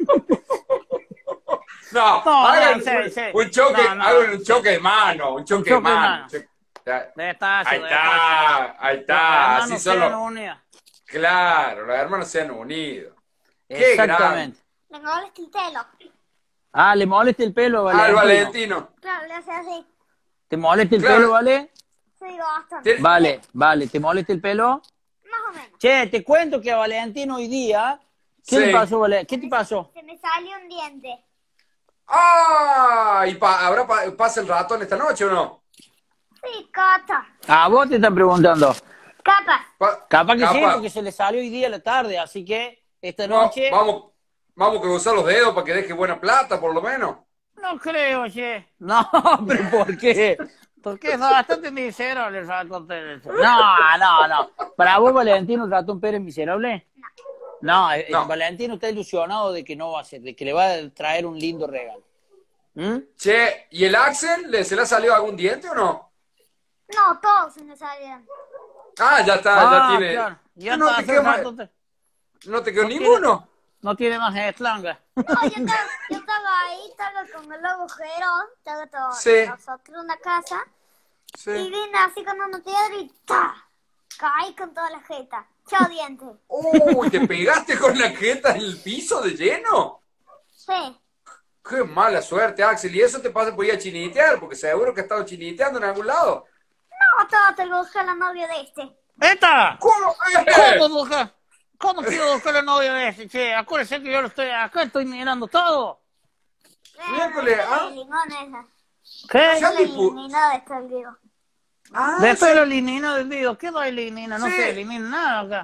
No, No, hagan no, sí. un choque, No, no. hagan un choque de mano, un choque de choque de mano. mano. Destazo, Ahí está, así son los... unidos. Claro, los hermanos se han unido. Qué Exactamente. Me molesta el pelo. Ah, ¿le molesta el pelo, Al Valentino? Valentino. Claro, le hace así. ¿Te molesta el Claro. pelo, vale? Sí, bastante. Vale, ¿te molesta el pelo? Más o menos. Che, te cuento que a Valentino hoy día... ¿Qué Sí. le pasó, Valentino? ¿Qué te pasó? Se me salió un diente. ¡Ah! ¿Y pasa el ratón esta noche o no? Sí, cata. Ah, vos te están preguntando. Capaz. Capaz que sí, Capaz. porque se le salió hoy día a la tarde, así que esta No, noche... vamos que usar los dedos para que deje buena plata, por lo menos. No creo, che. No, pero ¿por qué? Porque es bastante miserable el ratón Pérez. No. ¿Para vos, Valentino, el ratón Pérez miserable? No, No. Valentino está ilusionado de que no va a ser, de que le va a traer un lindo regalo. ¿Mm? Che, ¿y el Axel se le ha salido algún diente o no? No, todos se me salieron. Ah, ya está, ya tiene. Claro. Ya no, está, te quedó ¿No te quedó ninguno? No tiene más eslanga. No, yo estaba ahí, estaba con el agujero, estaba todo Sí. nosotros en la casa, y Sí. vine así con una piedra y ¡ta! Caí con toda la jeta. Chao, diente. Uy, ¿te pegaste con la jeta en el piso de lleno? Sí. Qué mala suerte, Axel. Y eso te pasa por ir a chinitear, porque seguro que has estado chiniteando en algún lado. No, todo te lo busqué a la novia de este. ¡Esta! ¿Cómo? ¿Cómo buscar? ¿Cómo quiero buscar la novia de ese? Che, acuérdese que yo lo estoy acá, estoy mirando todo. Miércoles, ¿ah? El limón esa. ¿Qué? Ya La te eliminada está el Diego. Ah, Después lo elimina del video. ¿Qué lo elimina? No Sí. se elimina nada acá.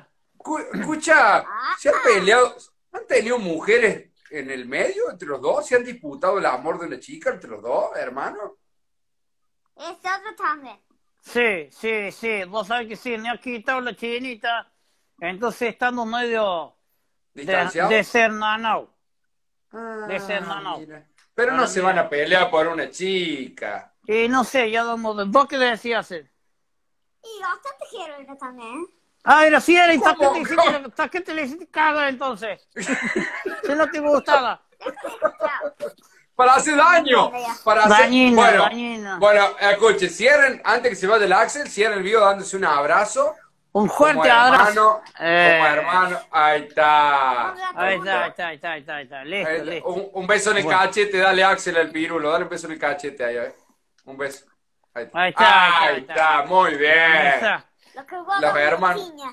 Escucha, ¿se han peleado? ¿Han tenido mujeres en el medio entre los dos? ¿Se han disputado el amor de una chica entre los dos, hermano? Este otro también. Sí. Vos sabés que sí, me ha quitado la chinita. Entonces estamos medio ¿Distanciados? de ser nanau. Mira. Pero no se van a pelear por una chica. Y no sé, ya vamos. ¿Vos qué decías? Y bastante quiero yo también. Ah, era fiera, ¿y ¿Cómo? qué te le hiciste cagar entonces? Si no te gustaba. Para hacer daño. Para hacer... Dañina, dañina. Bueno, escuche, cierren, antes que se vaya del Axel, cierren el video dándose un abrazo. Un fuerte Como hermano, abrazo. como hermano. Ahí está. Ahí está. Listo. Un beso en el cachete, dale Axel al pirulo, dale un beso en el cachete ahí, a ver. Un beso. Ahí está, muy bien. Lo que hubo Los con hermanos. piña.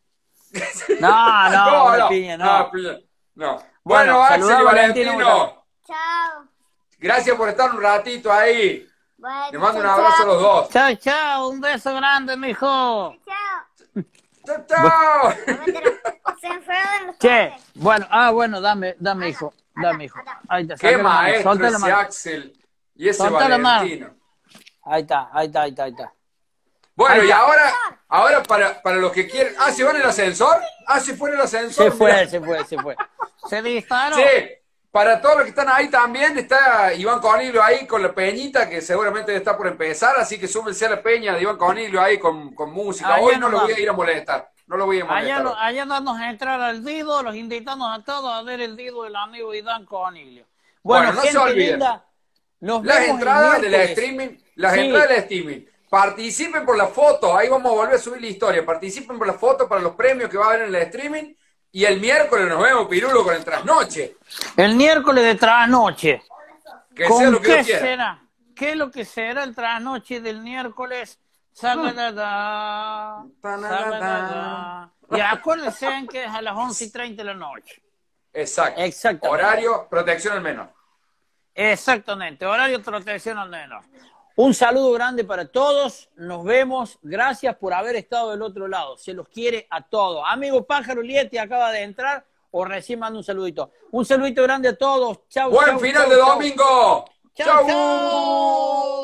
No, piña, no. No. Bueno, Bueno, Axel saludá y a Valentino. Valentino, Chao. gracias por estar un ratito ahí. Bueno, Le mando un abrazo a los dos. Chao, un beso grande, mijo. Chao. Chao. Se enferman los ¿Qué? padres. Bueno, dame, hijo. Dame, hijo. Ahí está. Qué saca la mano, maestro soltá la ese mano. Axel y ese Soltá la mano. Valentino. Ahí está. Bueno, Ahí y está. ahora para los que quieren... Ah, ¿se va en el ascensor? Ah, se fue en el ascensor. Se fue. Mirá. Se disparó. Sí, para todos los que están ahí también, está Iván Coniglio ahí con la peñita, que seguramente está por empezar, así que súmense a la peña de Iván Coniglio ahí con música. Allá Hoy no nos lo voy a vamos. ir a molestar, no lo voy a molestar. Allá vamos a entrar al Dido, los invitamos a todos a ver el Dido del amigo Iván Coniglio. Bueno, No se gente olviden. linda, nos Las vemos el entradas del miércoles. streaming, las Sí. entradas del streaming. Participen por la foto, ahí vamos a volver a subir la historia. Participen por la foto para los premios que va a haber en el streaming. Y el miércoles nos vemos, Pirulo, con el trasnoche. El miércoles de trasnoche. Que sea lo que ¿Qué Dios quiera. será? ¿Qué es lo que será el trasnoche del miércoles? Sagadada, sagadada. Y acuérdense que es a las 11:30 de la noche. Exacto. Exactamente. Horario, protección al menor. Exactamente, horario de protección al menor. Un saludo grande para todos, nos vemos, gracias por haber estado del otro lado, se los quiere a todos. Amigo Pájaro Lieti acaba de entrar o recién manda un saludito. Un saludito grande a todos, chau. Buen chau, final chau, de chau. domingo. Chau.